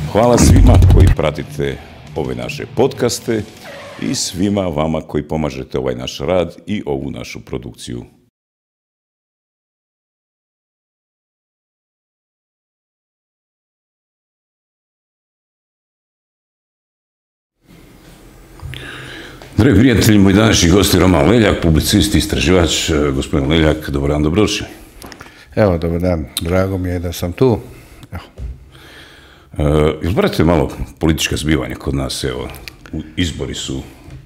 Hvala svima koji pratite ove naše podcaste i svima vama koji pomažete ovaj naš rad i ovu našu produkciju. Dragi prijatelji, moj današnji gost je Roman Leljak, publicist i istraživač. Gospodin Leljak, dobar dan, dobrodošli. Evo, dobar dan, drago mi je da sam tu. Jel pratite malo politička zbivanja kod nas? Evo, izbori su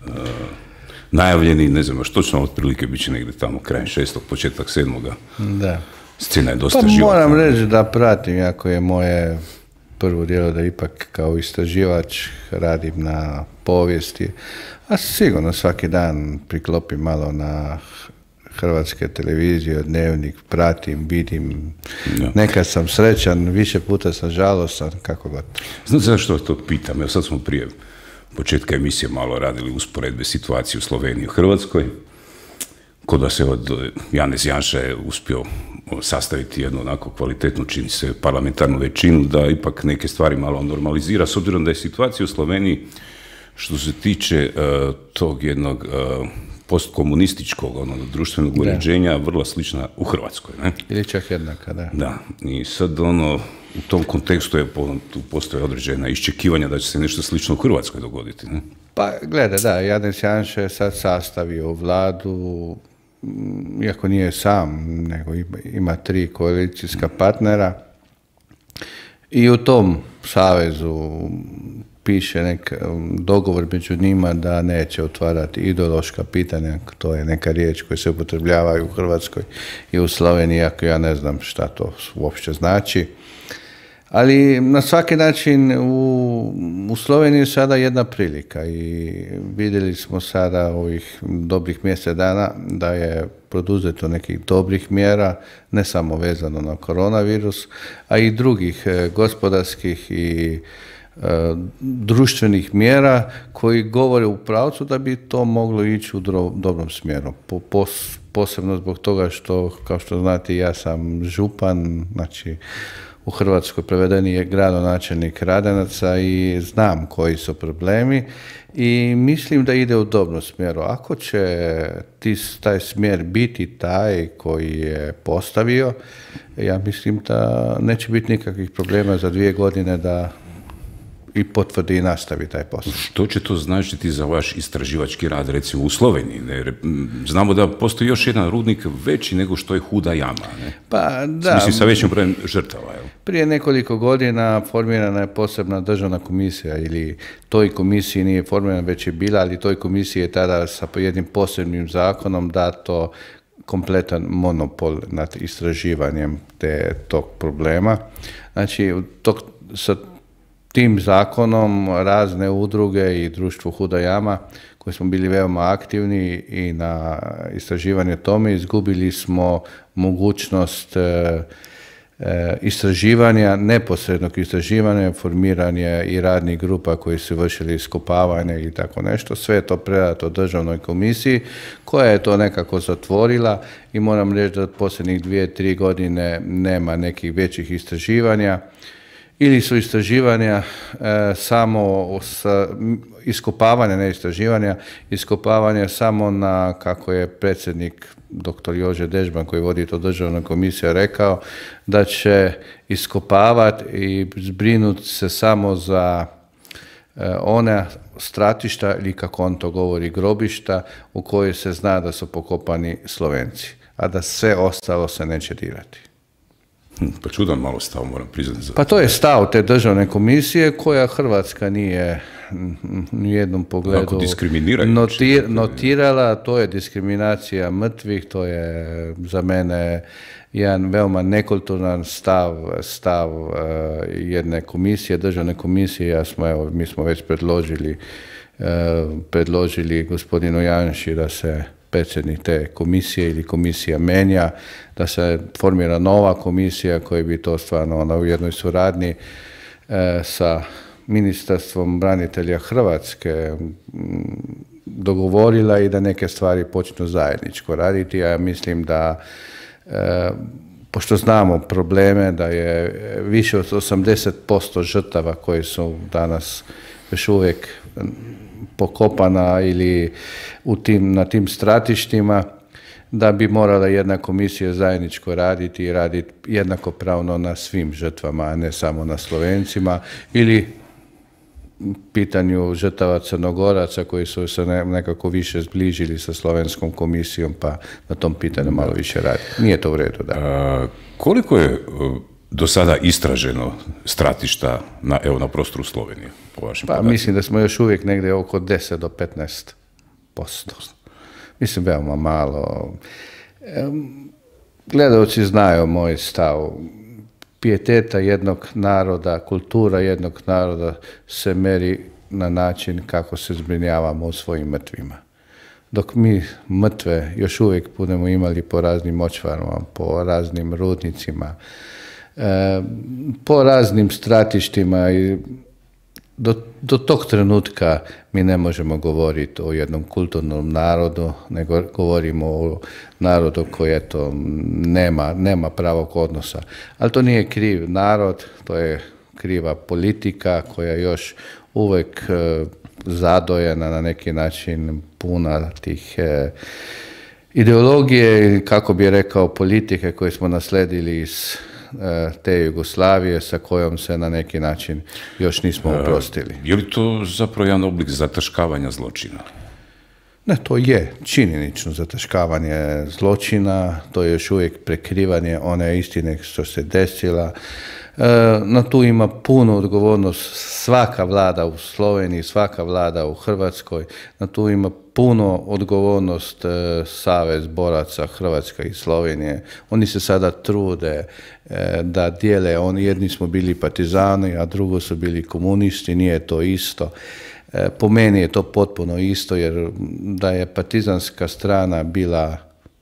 najavljeni, ne znam, što točno otprilike bit će negdje tamo krajem 6. početak 7. Da. Scena je dosta pa životna. Moram reći da pratim, jako je moje prvo djelo da ipak kao istraživač radim na povijesti, a sigurno svaki dan priklopim malo na hrvatske televizije, dnevnik, pratim, vidim, nekad sam srećan, više puta sam žalostan, kako god. Znate zašto to pitam? Evo sad smo prije početka emisije malo radili usporedbe situacije u Sloveniji i u Hrvatskoj. Kod da se Janez Janša je uspio sastaviti jednu onako kvalitetnu, čini se, parlamentarnu većinu, da ipak neke stvari malo normalizira, s obzirom da je situacija u Sloveniji, što se tiče tog jednog postkomunističkog društvenog uređenja, vrlo slična u Hrvatskoj. Ne? Ili čak jednaka, da. Da, i sad u tom kontekstu tu postoje određena iščekivanja da će se nešto slično u Hrvatskoj dogoditi. Ne? Pa gleda, da, Janez Janša je sad sastavio vladu, iako nije sam, nego ima 3 koalicijska partnera i u tom savezu piše dogovor među njima da neće otvarati ideološka pitanja, to je neka riječ koja se upotrebljava u Hrvatskoj i u Sloveniji, iako ja ne znam šta to uopće znači. Ali na svaki način u Sloveniji je sada jedna prilika i vidjeli smo sada ovih dobrih mjesec dana da je poduzeto nekih dobrih mjera, ne samo vezano na koronavirus, a i drugih gospodarskih i društvenih mjera koji govore u pravcu da bi to moglo ići u dobrom smjeru. Posebno zbog toga što, kao što znate, ja sam župan, znači u Hrvatskoj prevedeni je gradonačelnik Radenaca i znam koji su problemi i mislim da ide u dobrom smjeru. Ako će taj smjer biti taj koji je postavio, ja mislim da neće biti nikakvih problema za 2 godine da i potvrdi i nastavi taj posao. Što će to značiti za vaš istraživački rad, recimo u Sloveniji? Znamo da postoji još jedan rudnik veći nego što je Huda jama. Ne? Pa da. Mislim, sa većim brojem žrtava. Jel? Prije nekoliko godina formirana je posebna državna komisija, ili toj komisiji nije formirana, već je bila, ali toj komisiji je tada sa jednim posebnim zakonom dato kompletan monopol nad istraživanjem tog problema. Znači, sa tim zakonom razne udruge i društvo Huda jama, koji smo bili veoma aktivni i na istraživanju tome, izgubili smo mogućnost istraživanja, neposrednog istraživanja, formiranje i radnih grupa koji su vršili iskopavanje i tako nešto. Sve je to predato državnoj komisiji koja je to nekako zatvorila i moram reći da posljednjih 2-3 godine nema nekih većih istraživanja. Ili su istraživanja samo iskopavanja, ne istraživanja, iskopavanja samo na, kako je predsjednik dr. Jože Dežban, koji vodi to državna komisija, rekao da će iskopavati i zbrinuti se samo za ona stratišta, ili kako on to govori, grobišta, u kojoj se zna da su pokopani Slovenci, a da sve ostalo se neće dirati. Pa čudan malo stav, moram priznati. Pa to je stav te državne komisije koja Hrvatska nije u jednom pogledu notirala. To je diskriminacija mrtvih, to je za mene jedan veoma nekulturan stav jedne komisije, državne komisije. Mi smo već predložili gospodinu Janši da se predsjednik te komisije ili komisija menja, da se formira nova komisija koja bi to stvarno u jednoj suradnji sa Ministarstvom branitelja Hrvatske dogovorila i da neke stvari počnu zajedničko raditi. Ja mislim da pošto znamo probleme da je više od 80% žrtava koje su danas još uvijek pokopana ili na tim stratištima, da bi morala jedna komisija zajedničko raditi i raditi jednakopravno na svim žrtvama, a ne samo na Slovencima, ili pitanju žrtava Crnogoraca koji su se nekako više zbližili sa Slovenskom komisijom, pa na tom pitanju malo više radi. Nije to u redu, da. Koliko je do sada istraženo stratišta na prostoru Slovenije? Po vašim podacima? Mislim da smo još uvijek negdje oko 10 do 15%. Mislim, veoma malo. Gledalci znaju moj stav. Pijeteta jednog naroda, kultura jednog naroda se meri na način kako se zbrinjavamo u svojim mrtvima. Dok mi mrtve još uvijek budemo imali po raznim močvarama, po raznim rudnicima, po raznim stratištima i do tog trenutka mi ne možemo govoriti o jednom kulturnom narodu, nego govorimo o narodu koji nema pravog odnosa. Ali to nije kriv narod, to je kriva politika koja još uvijek zadojena na neki način, puna tih ideologije, kako bi rekao, politike koje smo nasledili iz te Jugoslavije, sa kojom se na neki način još nismo oprostili. Je li to zapravo jedan oblik zataškavanja zločina? Ne, to je činjenično zataškavanje zločina, to je još uvijek prekrivanje one istine što se desila. Na tu ima puno odgovornost svaka vlada u Sloveniji, svaka vlada u Hrvatskoj, na tu ima puno odgovornost Savez boraca Hrvatska i Slovenije. Oni se sada trude da dijele, jedni smo bili partizani, a drugo su bili komunisti, nije to isto. Po meni je to potpuno isto, jer da je partizanska strana bila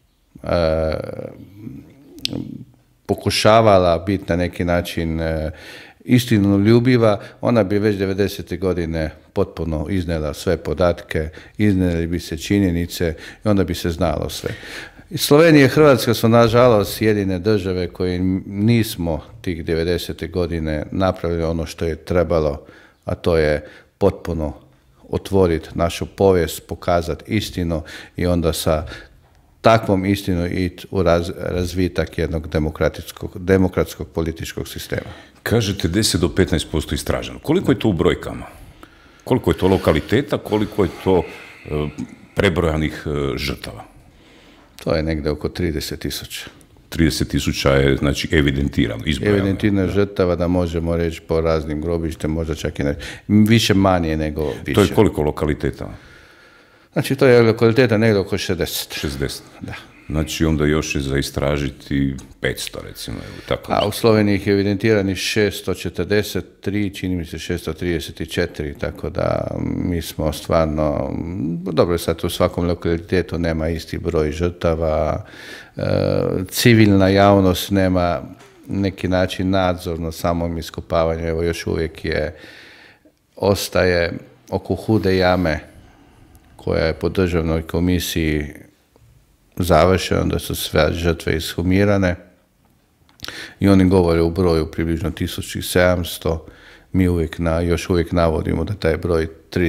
pokušavala biti na neki način istinoljubiva, ona bi već 90. godine potpuno iznijela sve podatke, iznijeli bi se činjenice i onda bi se znalo sve. Slovenija i Hrvatska su nažalost jedine države koje nismo tih 90. godine napravili ono što je trebalo, a to je potpuno otvoriti našu povijest, pokazati istinu i onda sa takvom istinu ići u razvitak jednog demokratskog političkog sistema. Kažete 10 do 15% istraženo. Koliko je to u brojkama? Koliko je to lokaliteta, koliko je to prebrojanih žrtava? To je negdje oko 30.000. 30.000 je, znači, evidentirano, izbrojano. Evidentirano žrtava, da možemo reći po raznim grobištem, možda čak i više manje nego više. To je koliko lokaliteta? Znači, to je lokaliteta negdje oko 60. 60? Da. Znači, onda još je za istražiti 500, recimo. Tako. A u Sloveniji ih je evidentirani 643, čini mi se 634, tako da mi smo stvarno, dobro, sad u svakom lokalitetu nema isti broj žrtava, civilna javnost nema neki način nadzor na samom iskopavanju, evo još uvijek ostaje oko Hude jame, koja je po državnoj komisiji završena, da su sve žrtve ishumirane i oni govore u broju približno 1700, mi još uvijek navodimo da taj broj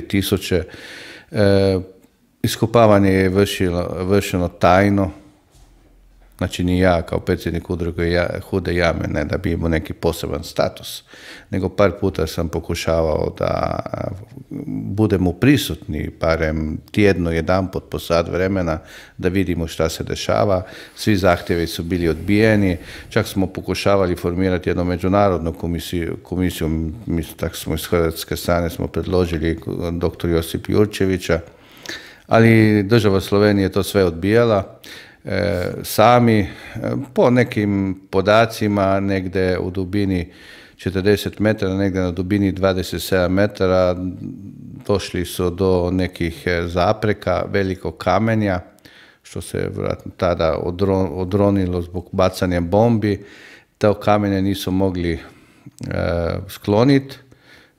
3000. Iskopavanje je vršeno tajno, znači ni ja kao predsjednik udruge Hude jame ne da bi imao neki poseban status, nego par puta sam pokušavao da budemo prisutni, barem tjedno jedanput po sat vremena, da vidimo šta se dešava. Svi zahtjevi su bili odbijeni, čak smo pokušavali formirati jednu međunarodnu komisiju, mi tako smo iz hrvatske strane smo predložili dr. Josip Jurčevića, ali država Slovenije to sve odbijala. Sami, po nekim podacima, negdje u dubini 40 metara, negdje na dubini 27 metara, došli su do nekih zapreka, velikog kamenja, što se vjerojatno tada odronilo zbog bacanja bombi. To kamenje nisu mogli skloniti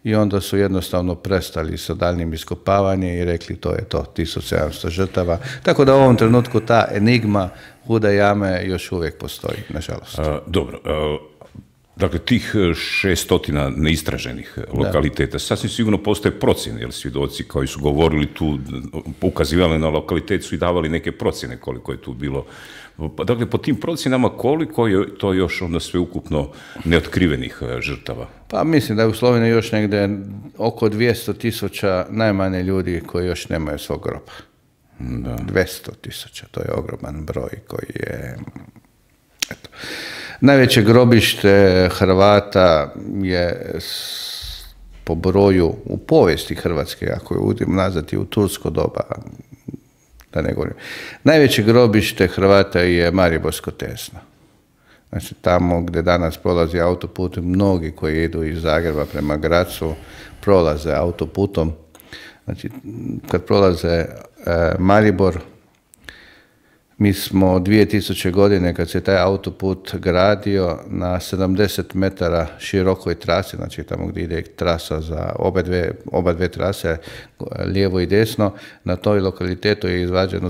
i onda su jednostavno prestali sa daljnjim iskopavanjem i rekli to je to, 1700 žrtava. Tako da u ovom trenutku ta enigma Hude jame još uvijek postoji, nažalost. Dobro, dakle, tih 600 neistraženih lokaliteta, sasvim sigurno postoje procjene, jer svjedoci koji su govorili tu, ukazivali na lokalitet su i davali neke procjene koliko je tu bilo. Dakle, po tim procjenama koliko je to još onda sveukupno neotkrivenih žrtava? Pa mislim da je u Sloveniji još negdje oko 200.000 najmanje ljudi koji još nemaju svog groba. Da. 200.000, to je ogroman broj koji je... Eto. Najveće grobište Hrvata je po broju u povijesti Hrvatske, ako je udimo nazvati u tursko doba, da ne govorim. Najveće grobište Hrvata je Mariborsko Tesno. Znači tamo gdje danas prolazi autoput, mnogi koji idu iz Zagreba prema Grazu prolaze autoputom. Znači kad prolaze Maribor, mi smo 2000 godine kad se taj autoput gradio na 70 metara širokoj trasi, znači tamo gdje ide trasa za oba dve trase, lijevo i desno, na toj lokalitetu je izvađeno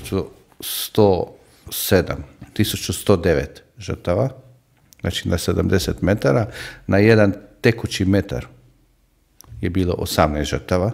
1109 žrtava, znači na 70 metara, na jedan tekući metar je bilo 18 žrtava.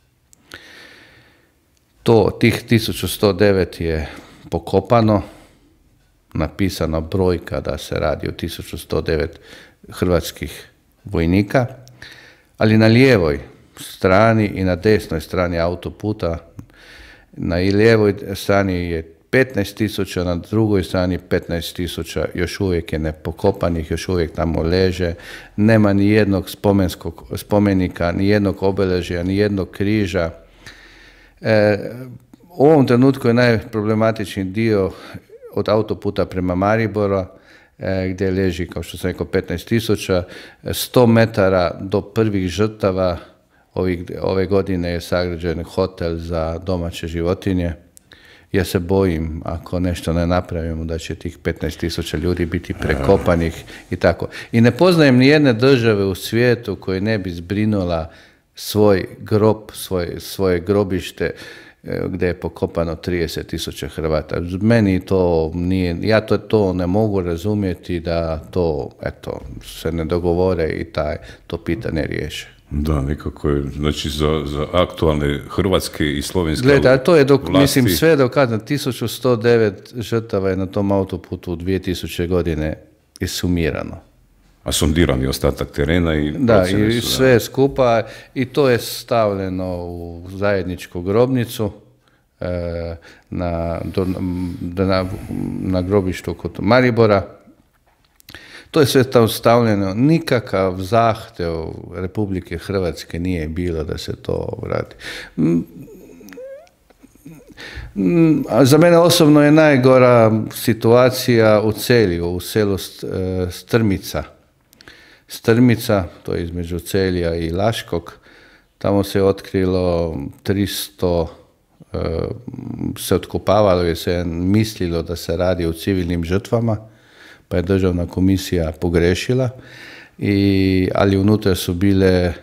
Tih 1109 je pokopano, napisana brojka da se radi o 1109 hrvatskih vojnika, ali na lijevoj strani i na desnoj strani autoputa, na lijevoj strani je 15.000, na drugoj strani 15.000, još uvijek je nepokopanih, još uvijek tamo leže, nema ni jednog spomenika, ni jednog obeležja, ni jednog križa. U ovom trenutku je najproblematičniji dio od autoputa prema Mariboru, gdje leži, kao što sam rekao, 15.000, 100 metara do prvih žrtava. Ove godine je sagrađen hotel za domaće životinje. Ja se bojim, ako nešto ne napravimo, da će tih 15.000 ljudi biti prekopanih i tako. I ne poznajem ni jedne države u svijetu koje ne bi zbrinula svoj grob, svoje grobište, gdje je pokopano 30.000 Hrvata. Meni to nije, ja to ne mogu razumjeti da to, eto, se ne dogovore i to pitanje riješe. Da, nekako je, znači za aktualne hrvatske i slovenske Gleda, to je mislim sve dokazano. 1109 žrtava je na tom autoputu u 2000 godine isumirano. A sondirani ostatak terena i da, i sve skupa, i to je stavljeno u zajedničku grobnicu na grobištu kod Maribora. To je sve tamo stavljeno, nikakav zahtjev Republike Hrvatske nije bilo da se to radi. Za mene osobno je najgora situacija u Celju, u selu Strmica, to je između Celja i Laškog. Tamo se otkrilo 300, se otkopavalo jer se mislilo da se radi o civilnim žrtvama, pa je državna komisija pogrešila, ali unutra su bile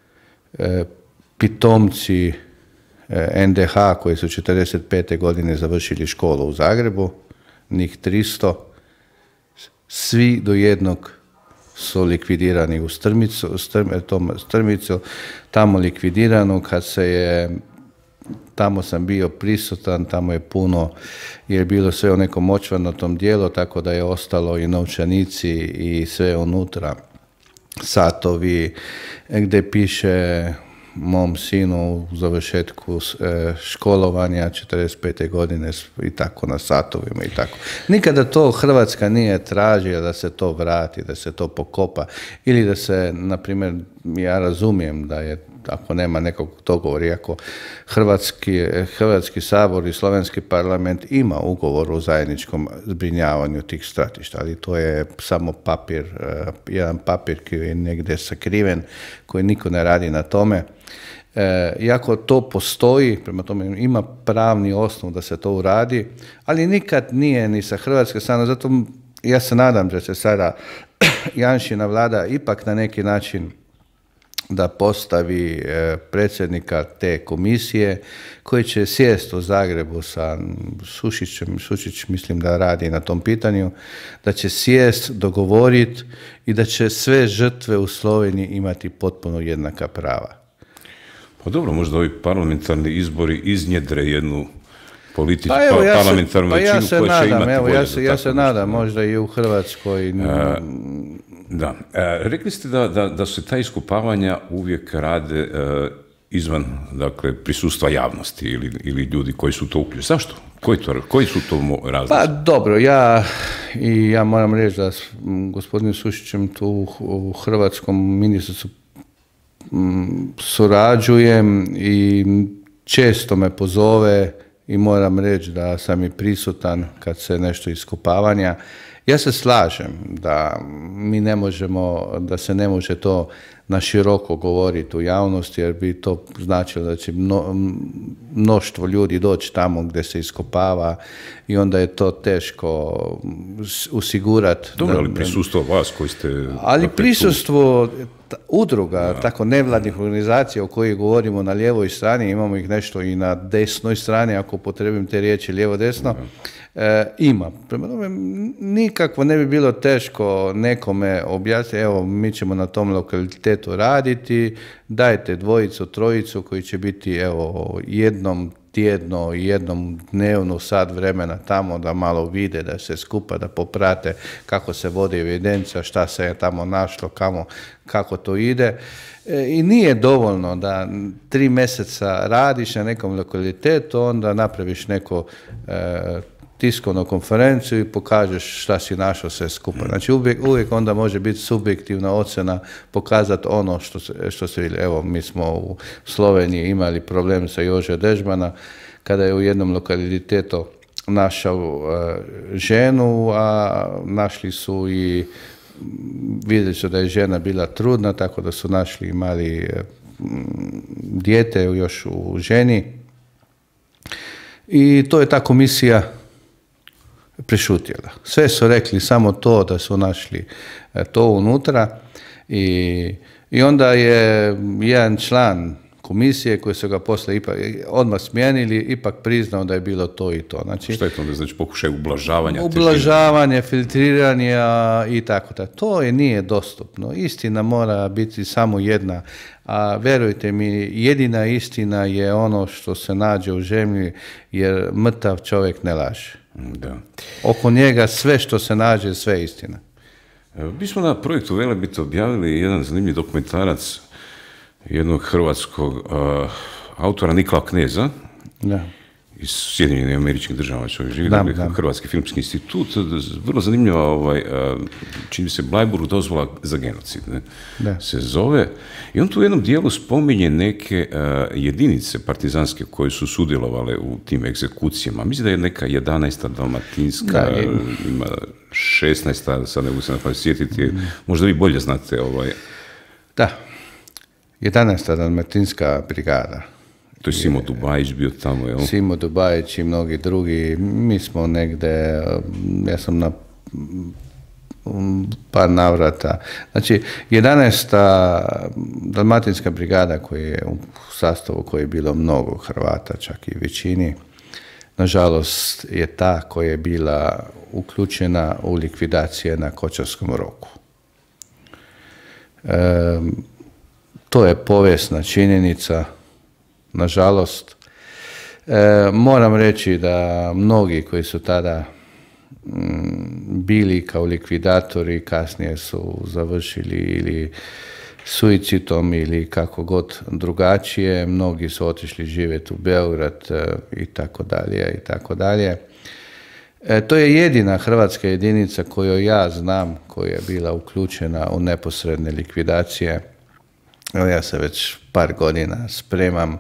pitomci NDH koji su 1945. godine završili školu u Zagrebu, njih 300, svi do jednog su likvidirani u Strmicu, tamo likvidirano, kad se je, tamo sam bio prisutan, tamo je puno, je bilo sve u nekom močvarnom dijelu, tako da je ostalo i novčanici i sve unutra, satovi, gdje piše mom sinu u završetku školovanja 45. godine i tako na satovima i tako. Nikada to Hrvatska nije tražila da se to vrati, da se to pokopa ili da se, na primjer, ja razumijem da je, ako nema nekog dogovora, iako Hrvatski sabor i Slovenski parlament ima ugovor o zajedničkom zbrinjavanju tih stratišta, ali to je samo papir, jedan papir koji je negdje sakriven, koji niko ne radi na tome. Iako to postoji, prema tome ima pravni osnov da se to uradi, ali nikad nije ni sa hrvatske strane, zato ja se nadam da će sada Janšina vlada ipak na neki način da postavi predsjednika te komisije koji će sjesti u Zagrebu sa Sušićem. Sušić mislim da radi na tom pitanju, da će sjest, dogovoriti i da će sve žrtve u Sloveniji imati potpuno jednaka prava. Pa dobro, možda ovi parlamentarni izbori iznjedre jednu političku ja parlamentarnu većinu koja će imati volje. Ja se nadam, možda i u Hrvatskoj. Da. Rekli ste da se ta iskopavanja uvijek rade izvan, dakle, prisustva javnosti ili ljudi koji su to uključeni. Zašto? Koji su to razlozi? Pa dobro, ja moram reći da s gospodinom Sušićem tu u hrvatskom ministarstvu surađujem i često me pozove i moram reći da sam i prisutan kad se nešto iskopavanja. Ja se slažem da mi ne možemo, da se ne može to na široko govoriti u javnosti, jer bi to značilo da će mnoštvo ljudi doći tamo gdje se iskopava i onda je to teško osigurati. Dobro, ali prisustvo vas koji ste... Ali prisustvo udruga, tako nevladnih organizacija o kojih govorimo na lijevoj strani, imamo ih nešto i na desnoj strani, ako potrebim te riječi lijevo-desno, ima. Prema tome, nikako ne bi bilo teško nekome objasniti, evo, mi ćemo na tom lokalitetu raditi, dajte dvojicu, trojicu koji će biti, evo, jednom tjedno i jednom dnevno sat vremena tamo da malo vide, da se skupa, da poprate kako se vodi evidencija, šta se je tamo našlo, kako to ide. I nije dovoljno da 3 mjeseca radiš na nekom lokalitetu, onda napraviš neko tiskovnu konferenciju i pokažeš šta si našao sve skupa. Znači uvijek onda može biti subjektivna ocjena, pokazati ono što se vidi. Evo, mi smo u Sloveniji imali problem sa Jože Dežmana, kada je u jednom lokalitetu našao ženu, a našli su i vidjeli su da je žena bila trudna, tako da su našli i mali dijete još u ženi. I to je ta komisija prešutjela. Sve su rekli samo to da su našli to unutra i onda je jedan član komisije koji su ga poslije odmah smijenili, ipak priznao da je bilo to i to. Znači, šta je to onda, znači pokušaj ublažavanja? Ublažavanje, filtriranja i tako da. To nije dostupno. Istina mora biti samo jedna, a verujte mi, jedina istina je ono što se nađe u zemlji, jer mrtav čovjek ne laže. Da. Oko njega sve što se nađe, sve je istina. Mi smo na projektu Velebit objavili jedan zanimljiv dokumentarac jednog hrvatskog autora Nikola Kneza, da, iz Sjedinjenih Američkih Država čovjek živi, Hrvatski filmski institut, vrlo zanimljiva, čini se Blajburg dozvola za genocid, se zove. I on tu u jednom dijelu spominje neke jedinice partizanske koje su sudjelovale u tim egzekucijama. Mislim da je neka 11. Dalmatinska, ima 16. sad ne mogu se sjetiti, možda vi bolje znate. Da, 11. Dalmatinska brigada. To je Simo Dubajić bio tamo, jel? Simo Dubajić i mnogi drugi. Mi smo negde, ja sam na par navrata. Znači, 11. Dalmatinska brigada koja je u sastavu koje je bilo mnogo Hrvata, čak i većini, nažalost je ta koja je bila uključena u likvidacije na Kočarskom Rogu. To je povijesna činjenica. Nažalost, moram reći da mnogi koji su tada bili kao likvidatori kasnije su završili ili suicidom ili kako god drugačije, mnogi su otišli živjeti u Beograd i tako dalje i tako dalje. To je jedina hrvatska jedinica koju ja znam koja je bila uključena u neposredne likvidacije. Evo, ja se već par godina spremam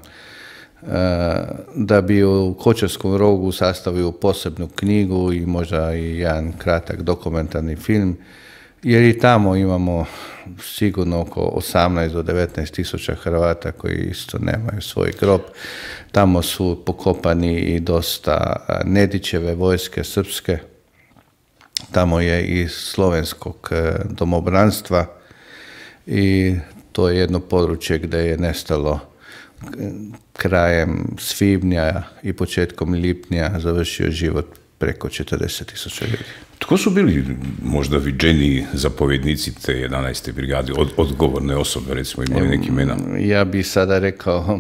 da bi u Kočarskom Rogu sastavio posebnu knjigu i možda i jedan kratak dokumentarni film, jer i tamo imamo sigurno oko 18 do 19 tisuća Hrvata koji isto nemaju svoj grob. Tamo su pokopani i dosta Nedićeve vojske srpske, tamo je i slovenskog domobranstva i to je jedno područje gdje je nestalo krajem svibnja i početkom lipnja završio život preko 40.000 ljudi. Tko su bili možda viđeniji zapovjednici te 11. brigade, odgovorne osobe, recimo, imali neki imena? Ja bih sada rekao,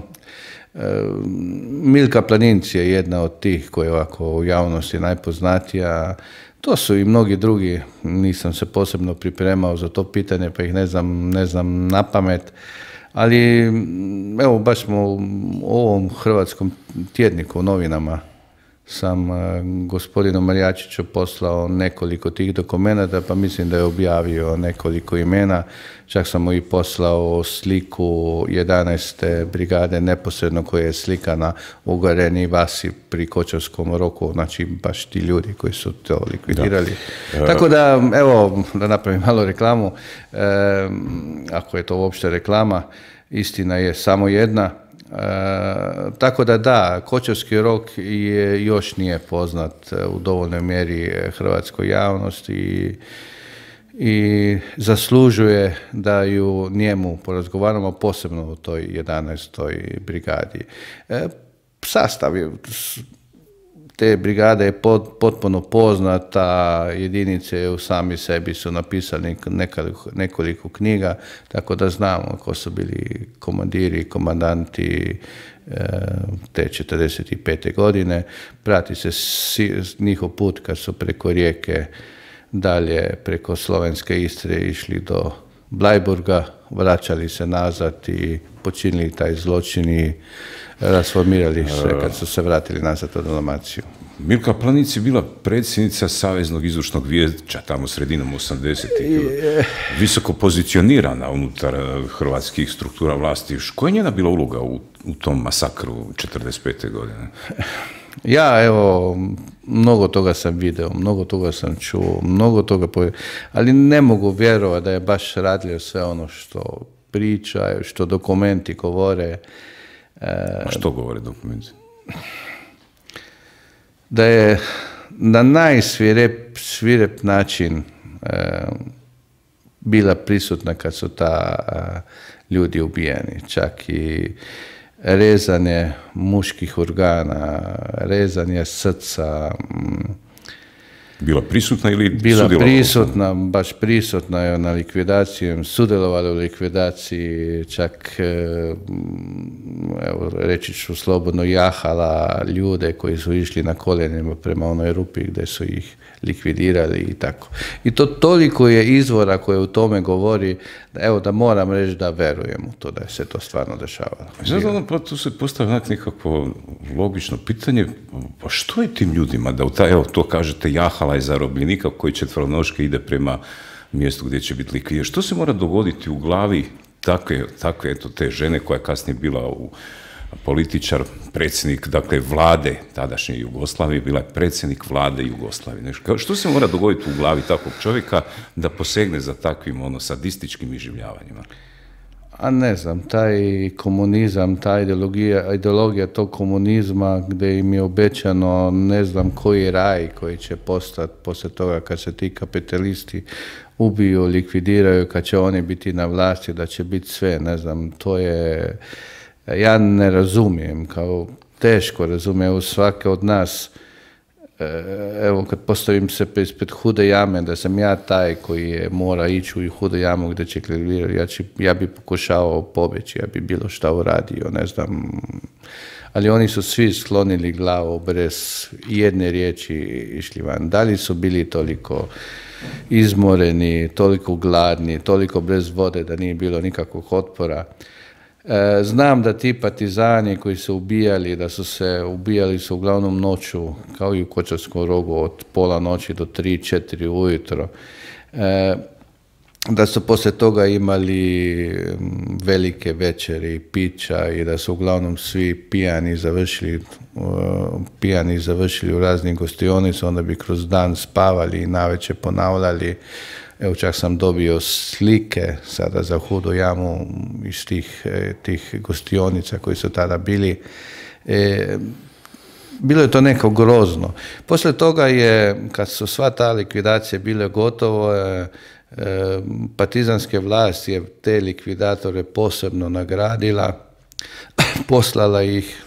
Milka Planinc je jedna od tih koja je ovako u javnosti najpoznatija. To su i mnogi drugi, nisam se posebno pripremao za to pitanje, pa ih ne znam na pamet. Ali, evo, baš smo u ovom hrvatskom tjedniku, u novinama, sam gospodinu Marjačiću poslao nekoliko tih dokumenata, pa mislim da je objavio nekoliko imena. Čak sam mu i poslao sliku 11. brigade neposredno koja je slikana u Gareni Vasi pri Kočevskom roku, znači baš ti ljudi koji su to likvidirali. Da. Tako da, evo, da napravim malo reklamu, ako je to uopšte reklama, istina je samo jedna. Tako da, Kočevski rok još nije poznat u dovoljnoj mjeri hrvatskoj javnosti i zaslužuje da ju njemu porazgovaramo, posebno u toj 11. brigadi. Sastav te brigade je potpuno poznata, jedinice u sami sebi su napisali nekoliko knjiga, tako da znamo ko su bili komandiri, komandanti te 45. godine. Prati se njihov put kad su preko rijeke dalje, preko Slovenske Istre išli do Blajburga, vraćali se nazad i počinili taj zločin i rasformirali se kad su se vratili nazad u Dalmaciju. Milka Planinc je bila predsjednica Saveznog izvršnog vijeća tamo sredinom 80-ih. Visoko pozicionirana unutar hrvatskih struktura vlasti. Koja je njena bila uloga u tom masakru 45. godine? Ja, evo, mnogo toga sam video, mnogo toga sam čuo, mnogo toga ali ne mogu vjerovati da je baš radilo sve ono što priča, što dokumenti govore. A što govore dokumenti? Da je na najsvirep način bila prisutna kad su ta ljudi ubijeni. Čak i rezanje muških organa, rezanje srca. Bila prisutna ili bila prisutna, baš prisutna je na likvidaciji, sudjelovala u likvidaciji, čak, evo, reći ću slobodno, jahala ljude koji su išli na koljenima prema onoj rupi gdje su ih likvidirali i tako. I to toliko je izvora koje u tome govori, da moram reći da verujem u to da je se to stvarno dešavalo. Zato pa tu se postavlja nekako logično pitanje, pa što je tim ljudima da to kažete jahala i zarobljenika koji četvronoške ide prema mjestu gdje će biti likvidiran. Što se mora dogoditi u glavi takve te žene koja je kasnije bila političar, predsjednik, dakle, vlade tadašnje Jugoslavije, bila je predsjednik vlade Jugoslavije. Što se mora dogoditi u glavi takvog čovjeka da posegne za takvim sadističkim iživljavanjima? A ne znam, taj komunizam, ta ideologija tog komunizma gdje im je obećano ne znam koji raj koji će postati poslije toga kad se ti kapitalisti ubiju, likvidiraju, kad će oni biti na vlasti, da će biti sve, ne znam, to je... Ja ne razumijem, kao teško razumijem, svake od nas, evo kad postavim se ispred hude jame, da sam ja taj koji mora ići u hudu jamu gdje će likvidirati, ja bi pokušao pobjeći, ja bi bilo šta uradio, ne znam, ali oni su svi sklonili glavu bez jedne riječi išli van. Da li su bili toliko izmoreni, toliko gladni, toliko bez vode da nije bilo nikakvog otpora? Znam da ti partizani koji su ubijali, ubijali su uglavnom noću, kao i u Kočevskom rogu, od pola noći do 3-4 ujutro. Da su poslije toga imali velike večeri, pića i da su uglavnom svi pijani završili u raznim gostionicama, onda bi kroz dan spavali i navečer ponavljali. Evo, čak sam dobio slike sada za hudu jamu iz tih gostionica koji su tada bili. Bilo je to neko grozno. Poslije toga je, kad su sva ta likvidacija bile gotovo, partizanske vlasti je te likvidatore posebno nagradila, poslala ih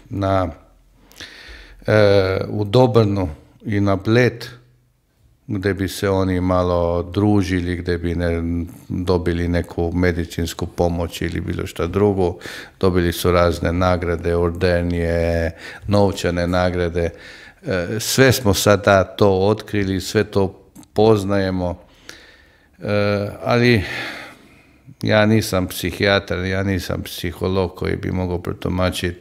u Dobrnu i na Bled, gdje bi se oni malo družili, gdje bi dobili neku medicinsku pomoć ili bilo šta drugo. Dobili su razne nagrade, ordenije, novčane nagrade. Sve smo sada to otkrili, sve to poznajemo, ali ja nisam psihijatar, ja nisam psiholog koji bi mogao protumačiti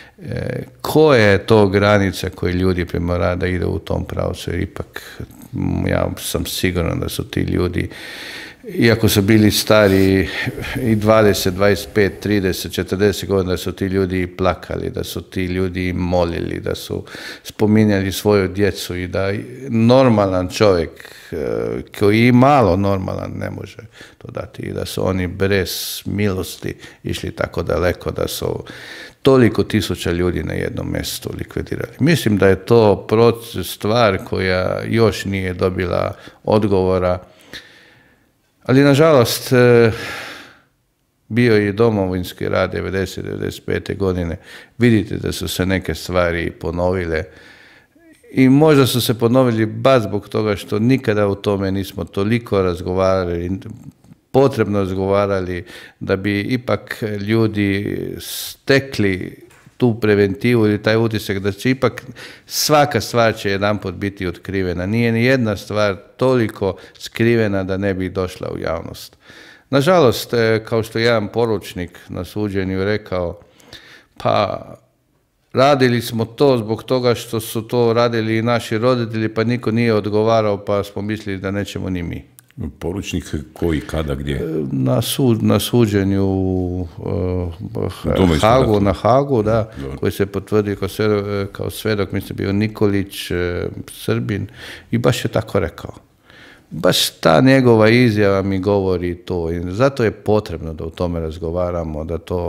koja je to granica koje ljudi prema rada ide u tom pravcu, jer ipak ja sam siguran da su ti ljudi, iako su bili stari i 20, 25, 30, 40 godina, da su ti ljudi plakali, da su ti ljudi molili, da su spominjali svoju djecu i da normalan čovjek koji je malo normalan ne može to dati i da su oni bez milosti išli tako daleko da su toliko tisuća ljudi na jednom mjestu likvidirali. Mislim da je to stvar koja još nije dobila odgovora, ali nažalost bio je i Domovinski rat 90-95. godine. Vidite da su se neke stvari ponovile i možda su se ponovili baš zbog toga što nikada u tome nismo toliko razgovarali, potrebno razgovarali da bi ipak ljudi stekli tu preventivu ili taj utisak da će ipak svaka stvar će jedanput biti otkrivena. Nije ni jedna stvar toliko skrivena da ne bi došla u javnost. Nažalost, kao što je jedan poručnik na suđenju rekao, pa radili smo to zbog toga što su to radili i naši roditelji, pa niko nije odgovarao, pa smo mislili da nećemo ni mi. Poručnik koji, kada, gdje? Na suđenju u Hagu, na Hagu, da, koji se potvrdio kao svedok, mislim bio Nikolić, Srbin, i baš je tako rekao. Baš ta njegova izjava mi govori to. I zato je potrebno da o tome razgovaramo,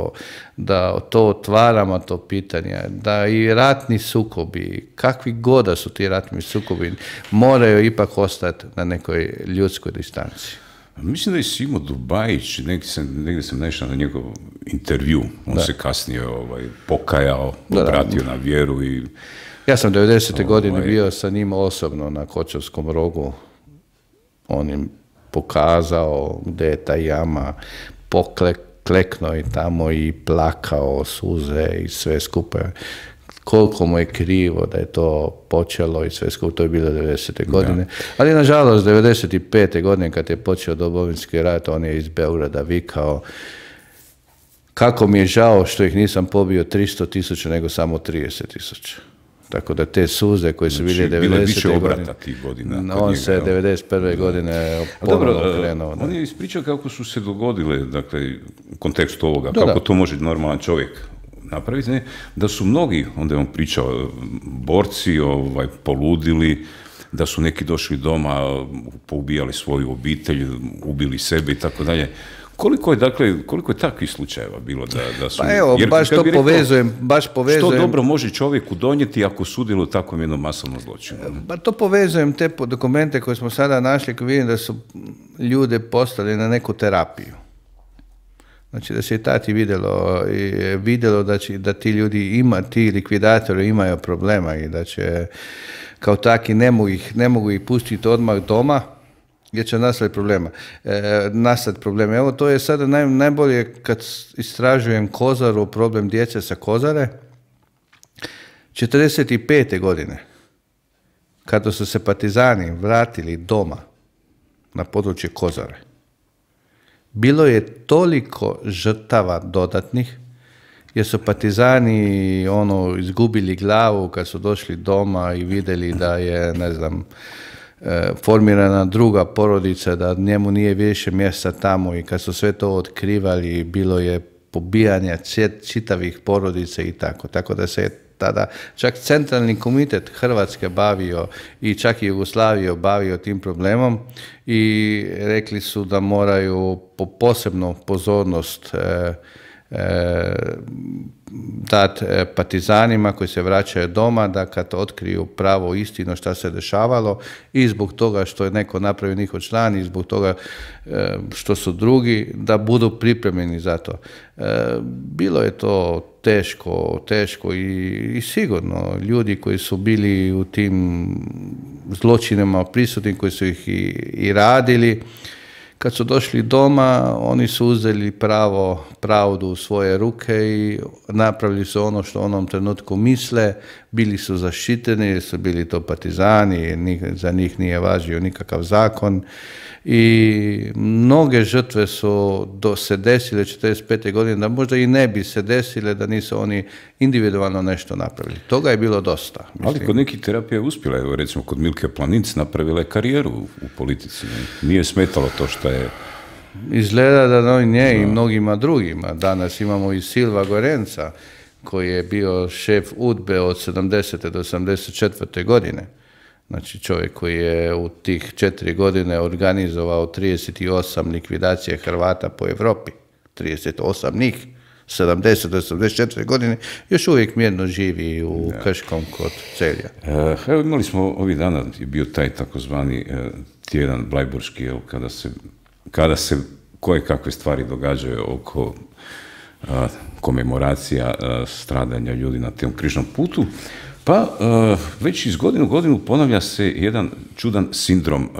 da to otvaramo, to pitanje, da i ratni sukobi, kakvi god da su ti ratni sukobi, moraju ipak ostati na nekoj ljudskoj distanci. Mislim da je Simo Dubajić, negdje sam naišao na njegov intervju, on se kasnije pokajao, obratio na vjeru i... Ja sam 90. godine bio sa njim osobno na Kočevskom rogu. On im pokazao gdje je ta jama, pokleknuo i tamo i plakao suze i sve skupa. Koliko mu je krivo da je to počelo i sve skupa, to je bilo 90. godine. Ali nažalost, 95. godine kad je počeo Domovinski rat, on je iz Beograda vikao kako mi je žao što ih nisam pobio 300.000 nego samo 30.000. Tako da te suze koje su bile 90. Bilo je više obrata tih godina. On se 91. godine ponovno okrenuo. On je ispričao kako su se dogodile, dakle, u kontekstu ovoga, kako to može normalan čovjek napraviti, ne? Da su mnogi, onda je on pričao, borci poludili, da su neki došli doma, poubijali svoju obitelj, ubili sebe i tako dalje. Koliko je takvih slučajeva bilo da su... Pa evo, baš to povezujem. Što dobro može čovjeku donijeti ako sudjeluje u takvom jednom masovnom zločinu? Pa to povezujem te dokumente koje smo sada našli, koji vidim da su ljude postali na neku terapiju. Znači da se i tati vidjelo da ti ljudi ti likvidatori imaju problema i da će kao taki ne mogu ih pustiti odmah doma, gdje će nastati problema. Evo, to je sada najbolje kad istražujem Kozaru, problem djece sa Kozare. 45. godine, kada su se partizani vratili doma na područje Kozare, bilo je toliko žrtava dodatnih, jer su partizani izgubili glavu kad su došli doma i vidjeli da je, formirana druga porodica, da njemu nije više mjesta tamo, i kad su sve to otkrivali, bilo je pobijanja čitavih porodica i tako da se tada čak Centralni komitet Hrvatske bavio i čak i Jugoslaviju bavio tim problemom i rekli su da moraju posebnu pozornost dati partizanima koji se vraćaju doma, da kad otkriju pravo istinu šta se dešavalo, i zbog toga što je neko napravio njihov član, i zbog toga što su drugi, da budu pripremljeni za to. Bilo je to teško i sigurno ljudi koji su bili u tim zločinima prisutni, koji su ih i radili, kad su došli doma, oni su uzeli pravdu u svoje ruke i napravili su ono što u onom trenutku misle, bili su zaštićeni jer su bili to partizani, za njih nije važio nikakav zakon, i mnoge žrtve su se desile 45. godine, da možda i ne bi se desile da nisu oni individualno nešto napravili. Toga je bilo dosta. Mislim. Ali kod nekih terapija je uspjela, evo recimo kod Milke Planinc napravila je karijeru u politici. Nije smetalo to što je... Izgleda da nje i mnogima drugima. Danas imamo i Silva Gorenca, koji je bio šef UDBE od 70. do 84. godine. Znači čovjek koji je u tih 4 godine organizovao 38 likvidacije Hrvata po Europi. 38 njih, 70 do 84 godine, još uvijek mirno živi u Krškom kod Celja. Evo imali smo ovih dana, je bio taj takozvani tjedan blajburški, kada se koje kakve stvari događaju oko komemoracija stradanja ljudi na tom križnom putu. Pa već iz godine u godinu ponavlja se jedan čudan sindrom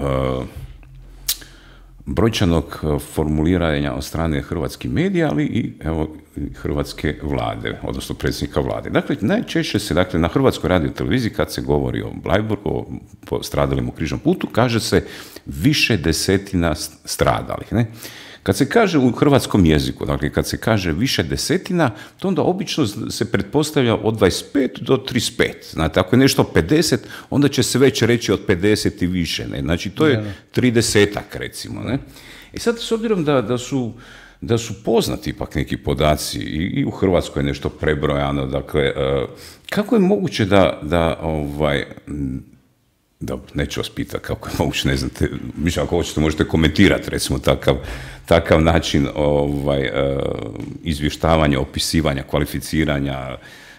brojčanog formuliranja od strane hrvatskih medija, ali i evo, hrvatske vlade, odnosno predsjednika vlade. Dakle, najčešće se na Hrvatskoj radioteleviziji kad se govori o Bleiburgu, o stradalim u križnom putu, kaže se više desetina stradalih, ne? Kad se kaže u hrvatskom jeziku, dakle kad se kaže više desetina, to onda obično se pretpostavlja od 25 do 35. Znate, ako je nešto 50, onda će se već reći od 50 i više. Ne? Znači, to je 30-ak, recimo. Ne? I sad, s obzirom da su poznati ipak neki podaci i u Hrvatskoj je nešto prebrojano, dakle, kako je moguće da neću vas pitati kako je moguće, ne znate, mislim, ako hoćete možete komentirati, recimo, takav način izvještavanja, opisivanja, kvalificiranja,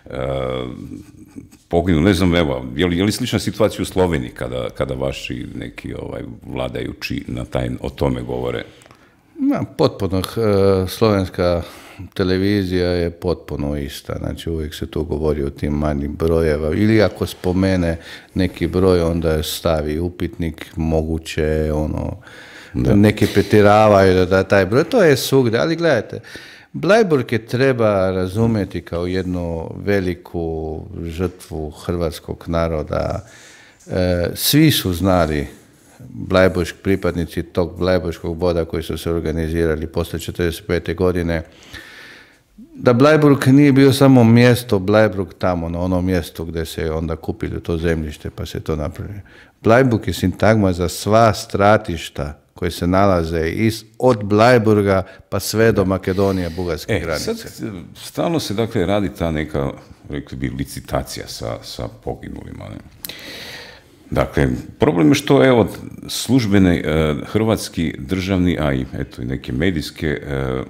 poginu, ne znam, evo, je li slična situacija u Sloveniji kada vaši neki vladajući o tome govore? Potpuno, slovenska televizija je potpuno ista, znači uvijek se tu govori o tim manjim brojeva, ili ako spomene neki broj, onda stavi upitnik, moguće, da neki pretjeravaju da taj broj, to je svugdje, ali gledajte, Bleiburg je treba razumjeti kao jednu veliku žrtvu hrvatskog naroda. Svi su znali, pripadnici tog Bleiburškog boda koji su se organizirali poslije 45. godine, da Bleiburg nije bio samo mjesto Bleiburg tamo, na ono mjesto gdje se onda kupili to zemljište pa se to napravilo. Bleiburg je sintagma za sva stratišta koje se nalaze od Bleiburga pa sve do Makedonije, bugarske granice. Sad, stalno se dakle radi ta neka, rekli bi, licitacija sa poginulima. Ne? Dakle, problem je što, evo, službene hrvatski državni, a i eto i neke medijske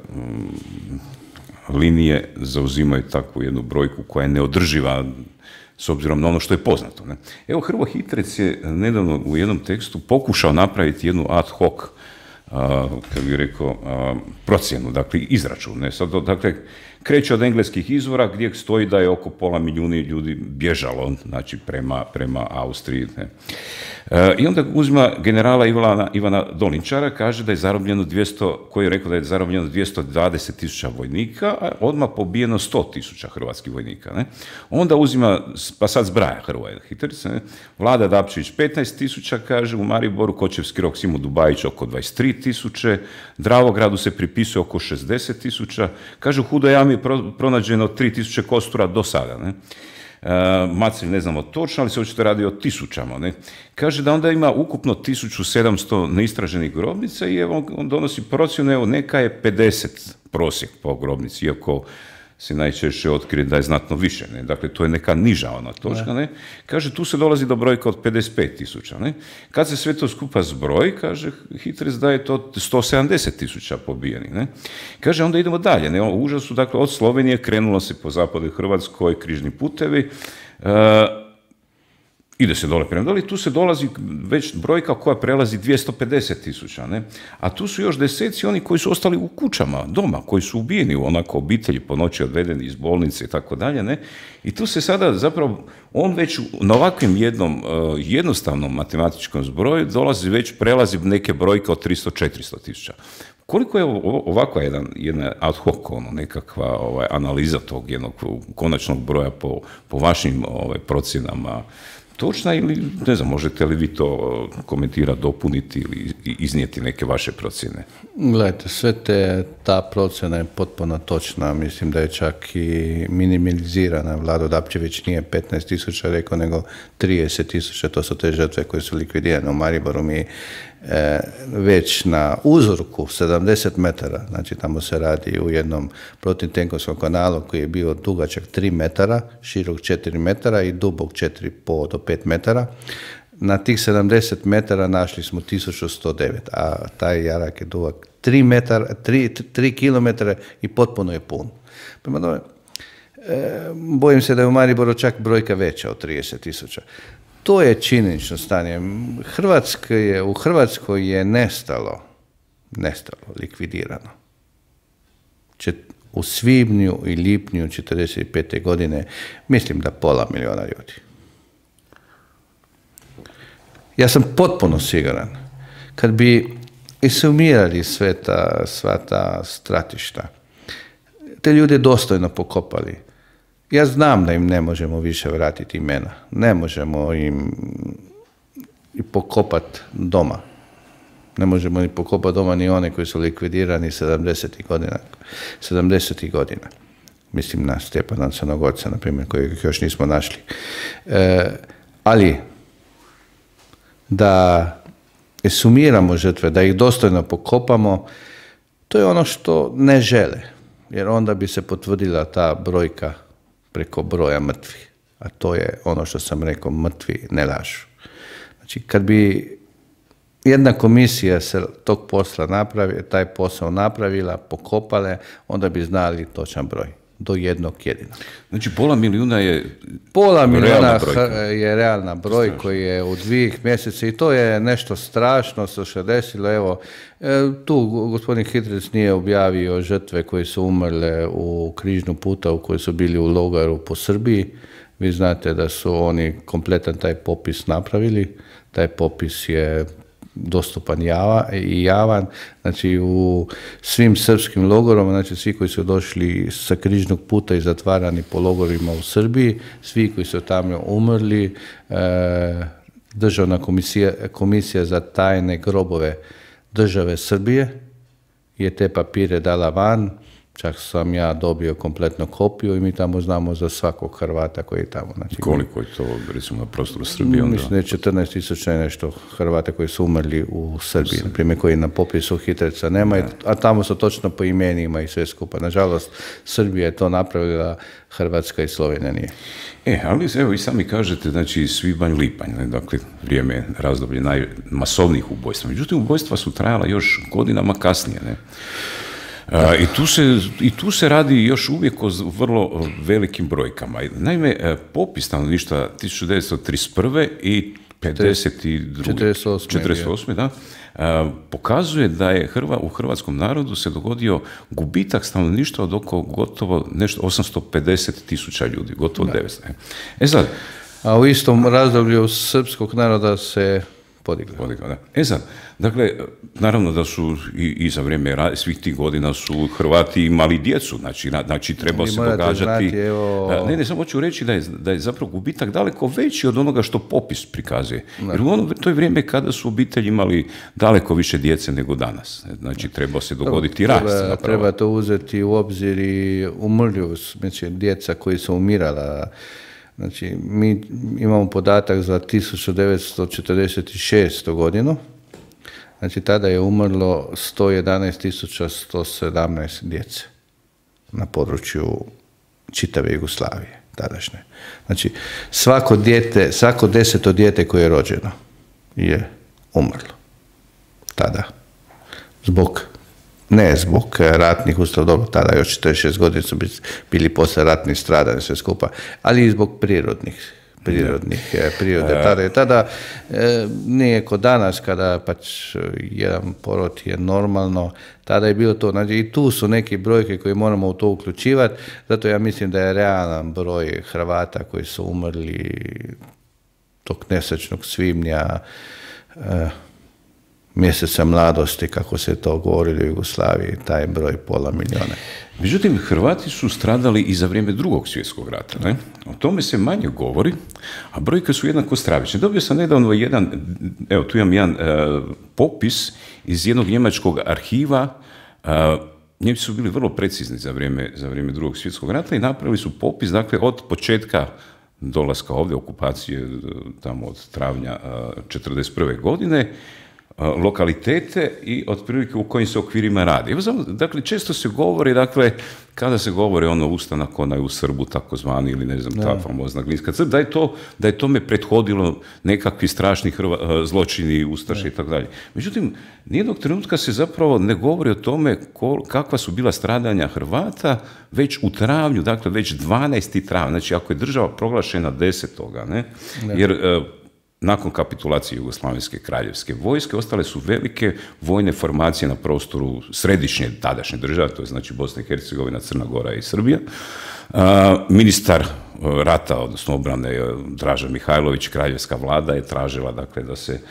linije zauzimaju takvu jednu brojku koja je neodrživa s obzirom na ono što je poznato. Ne? Evo, Hrvo Hitrec je nedavno u jednom tekstu pokušao napraviti jednu ad hoc, kako bih rekao, procjenu, dakle izračun. Ne? Sad, dakle, kreće od engleskih izvora gdje stoji da je oko 500.000 ljudi bježalo, znači prema Austriji. Ne? I onda uzima generala Ivana Dolinčara, kaže da je zarobljeno koji je rekao da je zarobljeno 220.000 vojnika, a odmah pobijeno 100.000 hrvatskih vojnika. Ne? Onda uzima, pa sad zbraja Hrvoje Hitrec, Vlada Dapčević 15.000, kaže, u Mariboru, Kočevski Rok, Simo Dubajić oko 23.000, Dravogradu se pripisuje oko 60.000, kaže, u Hudoj jami je pronađeno 3.000 kostura do sada. Ne? Macelj ne znamo točno, ali se očito radi o tisućama. Ne? Kaže da onda ima ukupno 1700 neistraženih grobnica i evo, on donosi procjenu, evo, neka je 50 prosjek po grobnici, iako se najčešće otkrije da je znatno više. Ne? Dakle, to je neka niža ona točka. Ne? Kaže, tu se dolazi do brojka od 55.000. Ne? Kad se sve to skupa zbroji, kaže HITRES da je to 170.000 pobijenih. Ne? Kaže, onda idemo dalje. Ne? U užasu, dakle, od Slovenije krenulo se po zapadu Hrvatskoj križni putevi, ide se dole prema dole i tu se dolazi već brojka koja prelazi 250.000, ne? A tu su još deseci oni koji su ostali u kućama, doma, koji su ubijeni u onako obitelji, po noći odvedeni iz bolnice i tako dalje, ne? I tu se sada zapravo, on već na ovakvim jednom jednostavnom matematičkom zbroju prelazi neke brojke od 300-400.000. Koliko je ovakva jedna ad hoc, nekakva analiza tog jednog konačnog broja po vašim procjenama točna ili, ne znam, možete li vi to komentirati, dopuniti ili iznijeti neke vaše procjene? Gledajte, ta procjena je potpuno točna, mislim da je čak i minimalizirana. Vlado Dapčević nije 15.000 rekao, nego 30.000, to su te žrtve koje su likvidirane u Mariboru. Mi već na uzorku 70 metara, znači tamo se radi u jednom protivtenkovskom kanalu koji je bio dugačak 3 metara, širok 4 metara i dubok 4,5 do 5 metara. Na tih 70 metara našli smo 1109, a taj jarak je dugak 3 kilometra i potpuno je pun. Prema tome, bojim se da je u Mariboru čak brojka veća od 30.000. To je činjenično stanje. U Hrvatskoj je nestalo, likvidirano. U svibnju i lipnju 1945. godine, mislim da 500.000 ljudi. Ja sam potpuno siguran, kad bi isumirali sva ta stratišta, te ljude dostojno pokopali. Ja znam da im ne možemo više vratiti imena. Ne možemo im i pokopati doma. Ne možemo ni pokopati doma ni one koji su likvidirani 70. godina. Mislim na Stjepana Crnogorca, na primjer, kojeg još nismo našli. Ali da sumiramo žrtve, da ih dostojno pokopamo, to je ono što ne žele. Jer onda bi se potvrdila ta brojka preko broja mrtvih. A to je ono što sam rekao, mrtvi ne lažu. Znači, kad bi jedna komisija se tog posla taj posao napravila, pokopale, onda bi znali točan broj. Do jednog jedinog. Znači, 500.000 je realna broj koji je u 2 mjeseca i to je nešto strašno što se desilo. Evo, tu gospodin HITRES nije objavio žrtve koje su umrle u križnu puta u kojoj su bili u logoru po Srbiji. Vi znate da su oni kompletan taj popis napravili. Taj popis je dostupan i javan, znači u svim srpskim logorima, znači svi koji su došli sa križnog puta i zatvarani po logorima u Srbiji, svi koji su tamo umrli, državna komisija za tajne grobove države Srbije je te papire dala van, čak sam ja dobio kompletnu kopiju i mi tamo znamo za svakog Hrvata koji je tamo. Znači, koliko je to, recimo, na prostoru Srbije? Mislim da je 14.000 nešto Hrvata koji su umrli u Srbiji, na primjer, koji na popisu HITRES-a nema, a tamo su točno po imenima i sve skupa. Nažalost, Srbija je to napravila, Hrvatska i Slovenija nije. Ali evo, vi sami kažete, znači, svibanj, lipanj, dakle, vrijeme, razdoblje najmasovnijih ubojstva. Međutim, ubojstva su trajala još godinama kasnije, ne? I tu se radi još uvijek o vrlo velikim brojkama. Naime, popis stanovništva 1931. i 48. Da, pokazuje da je u hrvatskom narodu se dogodio gubitak stanovništva od oko gotovo nešto 850.000 ljudi, gotovo 900. Sad, a u istom razdoblju srpskog naroda se podigla, da. Sad, dakle, naravno da su i za vrijeme svih tih godina su Hrvati imali djecu, znači treba se događati. Ne, samo hoću reći da je zapravo gubitak daleko veći od onoga što popis prikazuje. Jer to je vrijeme kada su obitelji imali daleko više djece nego danas. Znači, treba se dogoditi rast. Treba to uzeti u obzir i umrlju, znači, djeca koji su umirala. Znači, mi imamo podatak za 1946. godinu, znači tada je umrlo 111.117 djece na području čitave Jugoslavije tadašnje. Znači, svako 10. dijete koje je rođeno je umrlo tada. Ne zbog ratnih ustava, dobro, tada još 46 godina su bili posle ratnih stradanja sve skupa, ali i zbog prirode. Tada nije kod danas kada pač jedan porod je normalno, tada je bilo to. Znači, i tu su neke brojke koje moramo u to uključivati, zato ja mislim da je realan broj Hrvata koji su umrli tog nesrećnog svibnja, mjeseca mladosti, kako se to govorili u Jugoslaviji, taj broj 500 milijuna. Međutim, Hrvati su stradali i za vrijeme Drugog svjetskog rata. Ne? O tome se manje govori, a brojke su jednako stravične. Dobio sam nedavno tu imam jedan popis iz jednog njemačkog arhiva. Njemci su bili vrlo precizni za vrijeme Drugog svjetskog rata i napravili su popis, dakle, od početka dolaska ovdje, okupacije tamo od travnja 1941. godine, lokalitete i otprilike u kojim se okvirima radi. Dakle, često se govori, dakle, kada se govori ustanak onaj u Srbu, takozvani, ili ne znam, ta famozna Glinska crkva, da je tome prethodilo nekakvi strašni zločini, ustaše i tako dalje. Međutim, nijednog trenutka se zapravo ne govori o tome kakva su bila stradanja Hrvata već u travnju, dakle, već 12. travnja, znači ako je država proglašena 10. ne? Jer nakon kapitulacije Jugoslavenske kraljevske vojske ostale su velike vojne formacije na prostoru središnje tadašnje države, to je znači Bosna i Hercegovina, Crna Gora i Srbija. Ministar rata, odnosno obrane, Draža Mihajlović, kraljevska vlada je tražila, dakle,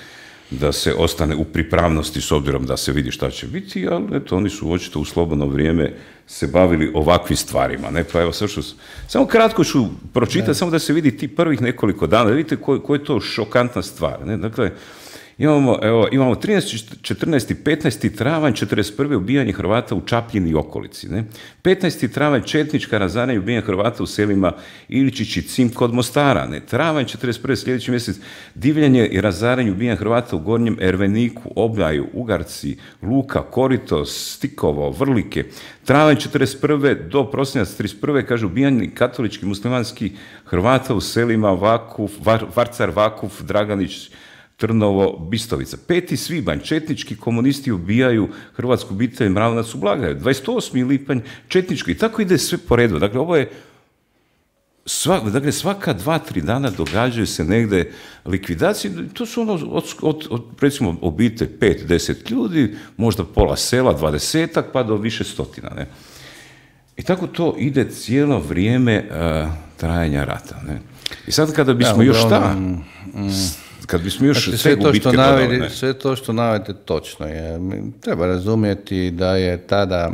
da se ostane u pripravnosti s obzirom da se vidi šta će biti, ali eto, oni su očito u slobodno vrijeme se bavili ovakvim stvarima. Ne? Pa evo, samo kratko ću pročitati, samo da se vidi ti prvih nekoliko dana, da vidite koja je to šokantna stvar. Ne? Dakle, imamo 13, 14, 15. travanj 1941. ubijanje Hrvata u Čapljini i okolici. Ne? 15. travanj četnička razaranje ubijanja Hrvata u selima Iličić i Cim kod Mostara. Ne? Travanj 1941. sljedeći mjesec divljanje i razaranje ubijanja Hrvata u Gornjem Erveniku, Obljaju, Ugarci, Luka, Korito, Stikovo, Vrlike. Travanj 1941. do prosinac 1931. kaže ubijanje katolički muslimanski Hrvata u selima Varcar, Vakuf, Draganić, Trnovo, Bistovica. 5. svibanj, četnički komunisti ubijaju hrvatsku obitelj Mravnac u Blagaju. 28. lipanj, četnički. I tako ide sve po redu. Dakle, ovo je svaka 2-3 dana događaju se negde likvidacije. To su od recimo, obitelj 5-10 ljudi, možda pola sela, 20-ak, pa do više stotina. Ne? I tako to ide cijelo vrijeme trajanja rata. Ne? I sad kada bismo još kad bismo još znači, sve gubitke dodali. Sve to što navedete točno je. Treba razumjeti da je tada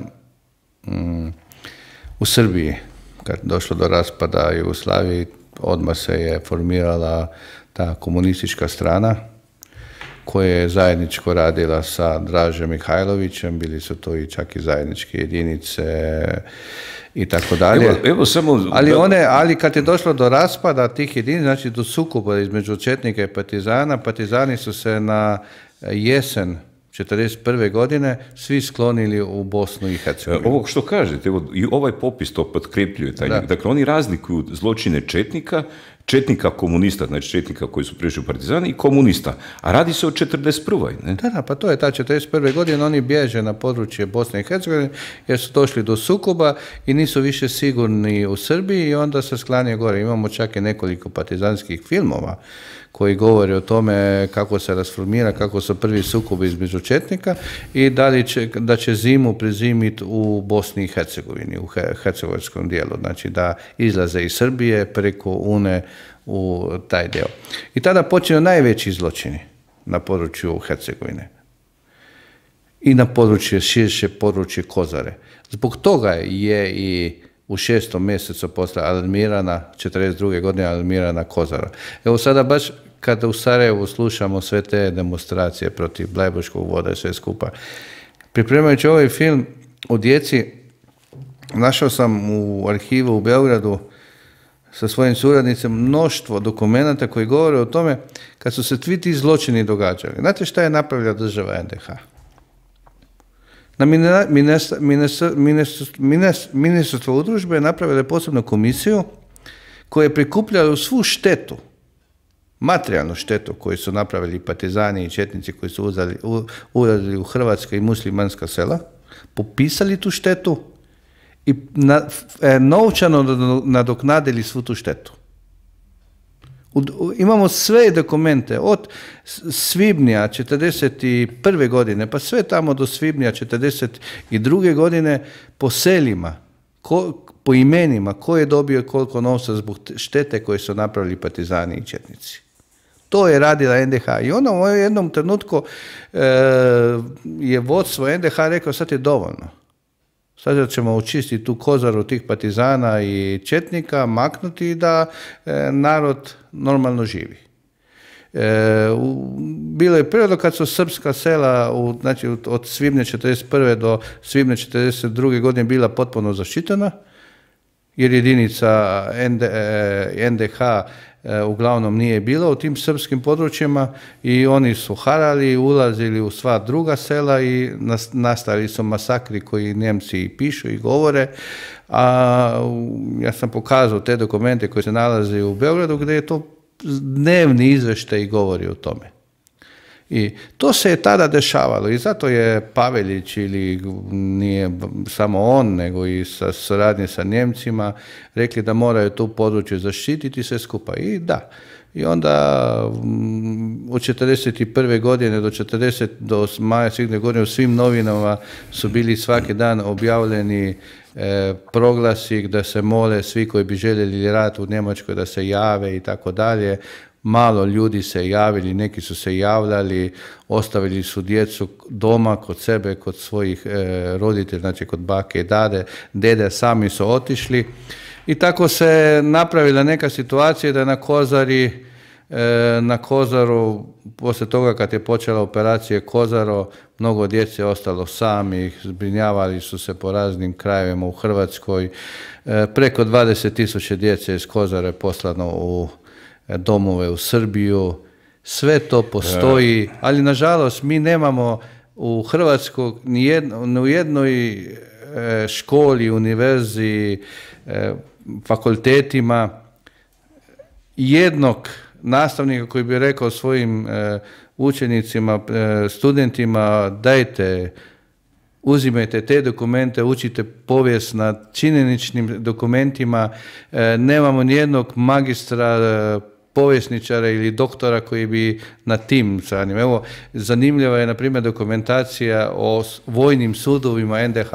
u Srbiji, kad došlo do raspada Jugoslavije, odmah se je formirala ta komunistička strana koja je zajedničko radila sa Dražem Mihajlovićem, bili su to i čak i zajedničke jedinice i tako dalje. Evo samo... Ali kad je došlo do raspada tih jedinica, znači do sukoba između četnika i partizana, partizani su se na jesen 1941. godine svi sklonili u Bosnu i Hercegovinu. Ovo što kažete, i ovaj popis to potkrepljuje. Dakle, oni razlikuju zločine četnika komunista, znači četnika koji su prešli u partizani i komunista. A radi se o 1941. Ne? Da, pa to je ta 1941. godina, oni bježe na područje Bosne i Hercegovine jer su došli do sukoba i nisu više sigurni u Srbiji i onda se sklanjaju gore. Imamo čak i nekoliko partizanskih filmova koji govore o tome kako se rasformira, kako su prvi sukobi između četnika i da će zimu prezimiti u Bosni i Hercegovini, u hercegovačkom dijelu. Znači da izlaze iz Srbije preko Une u taj dio. I tada počinju najveći zločini na području Hercegovine. I na širše područje Kozare. Zbog toga je i u 6. mjesecu posle alarmirana, 1942. godine alarmirana Kozara. Evo sada baš kada u Sarajevu slušamo sve te demonstracije protiv Blajburškog voda i sve skupa. Pripremajući ovaj film o djeci, našao sam u arhivu u Beogradu sa svojim suradnicima mnoštvo dokumenata koji govore o tome kad su se svi ti zločini događali. Znate šta je napravila država NDH? Na Ministarstvo udružbe je napravilo posebnu komisiju koja je prikupljala svu štetu, materijalnu štetu koju su napravili partizani i četnici koji su uradili u hrvatska i muslimanska sela, popisali tu štetu i novčano nadoknadili svu tu štetu. Imamo sve dokumente od svibnja 1941. godine pa sve tamo do svibnja 1942. godine po selima, po imenima, ko je dobio koliko novca zbog štete koje su napravili partizani i četnici. To je radila NDH i onda u jednom trenutku je vodstvo NDH rekao sad je dovoljno. Sad ćemo očistiti tu kozaru tih partizana i četnika, maknuti da narod normalno živi. Bilo je period kad su srpska sela, znači od svibnja 1941. do svibnja 1942. godine bila potpuno zaštićena, jer jedinica NDH uglavnom nije bila u tim srpskim područjima i oni su harali, ulazili u sva druga sela i nastavili su masakri koji Njemci pišu i govore. Ja sam pokazao te dokumente koje se nalaze u Beogradu gdje je to dnevni izvještaj govori o tome. I to se je tada dešavalo i zato je Pavelić, ili nije samo on, nego i sa suradnje sa Njemcima, rekli da moraju to područje zaštititi sve skupa. I da. I onda od 1941. godine do maja svih godine u svim novinama su bili svaki dan objavljeni proglasi da se mole svi koji bi željeli rat u Njemačkoj da se jave i tako dalje. Malo ljudi se javili, neki su se javljali, ostavili su djecu doma kod sebe, kod svojih roditelja, znači kod bake i dede, sami su otišli. I tako se napravila neka situacija da na Kozaru, poslije toga kad je počela operacija Kozaro, mnogo djece je ostalo sami, zbrinjavali su se po raznim krajevima u Hrvatskoj. Preko 20.000 djece iz Kozare je poslano u domove u Srbiju, sve to postoji, ali nažalost mi nemamo u Hrvatskoj ni u jednoj školi, univerziji, fakultetima jednog nastavnika koji bi rekao svojim učenicima, studentima, dajte, uzimajte te dokumente, učite povijest na činjeničnim dokumentima, nemamo nijednog magistra, povjesničara ili doktora koji bi na tim stranima. Evo, zanimljiva je, na primjer, dokumentacija o vojnim sudovima NDH.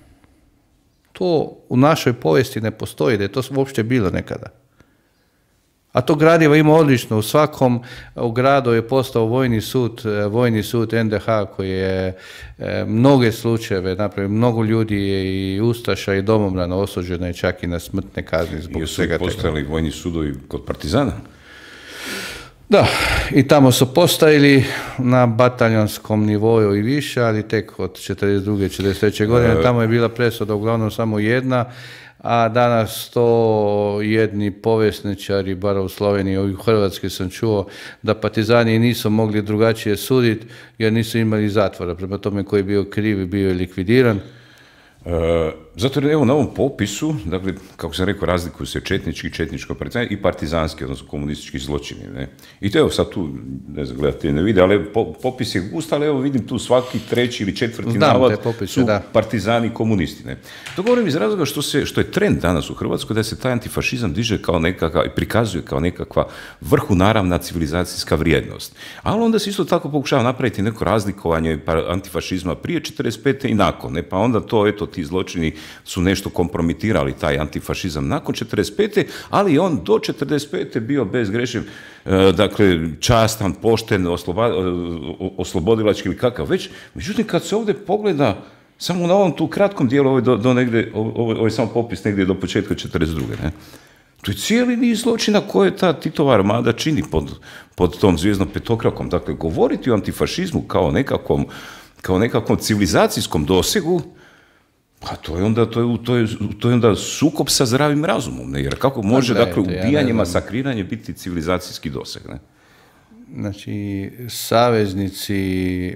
To u našoj povijesti ne postoji, da je to uopće bilo nekada. A to gradivo ima odlično. U svakom gradu je postao vojni sud NDH koji je mnoge slučajeve napravio. Mnogo ljudi je i ustaša i domobrana osuđeno je čak i na smrtne kazne zbog svega toga. Jesu postojali vojni sudovi kod partizana? Da, i tamo su postajali na bataljonskom nivou i više, ali tek od 1942. 1943. godine. Tamo je bila presuda uglavnom samo jedna, a danas to jedni povjesničari, bar u Sloveniji i u Hrvatskoj sam čuo, da partizani nisu mogli drugačije suditi jer nisu imali zatvora. Prema tome koji je bio kriv bio je likvidiran. Zato jer evo na ovom popisu, dakle, kako sam rekao, razlikuju se četničko-partizanski i partizanski, odnosno komunistički zločini. Ne? I to evo sad tu, ne znam, gledate ne vide, ali popis je gust, ali evo vidim tu svaki treći ili četvrti navod su partizani komunisti. Ne? To govorim iz razloga što je trend danas u Hrvatskoj da se taj antifašizam diže kao nekakva i prikazuje kao nekakva vrhunaravna civilizacijska vrijednost. Ali onda se isto tako pokušava napraviti neko razlikovanje antifašizma prije 1945. i nakon. Ne? Pa onda to, eto, ti zločini su nešto kompromitirali taj antifašizam nakon 1945. ali on do 1945. bio bezgrešen, dakle, častan, pošten, oslobodilački ili kakav već. Međutim, kad se ovdje pogleda samo na ovom tu kratkom dijelu, ovo je samo popis negdje do početka 1942. Ne? To je cijeli niz zločina koje ta Titova armada čini pod tom zvijezdnom petokrakom. Dakle, govoriti o antifašizmu kao nekakvom civilizacijskom dosegu, pa to je onda sukob sa zdravim razumom, ne? Jer kako može, dakle, ubijanje, masakriranje biti civilizacijski doseg, ne? Znači, saveznici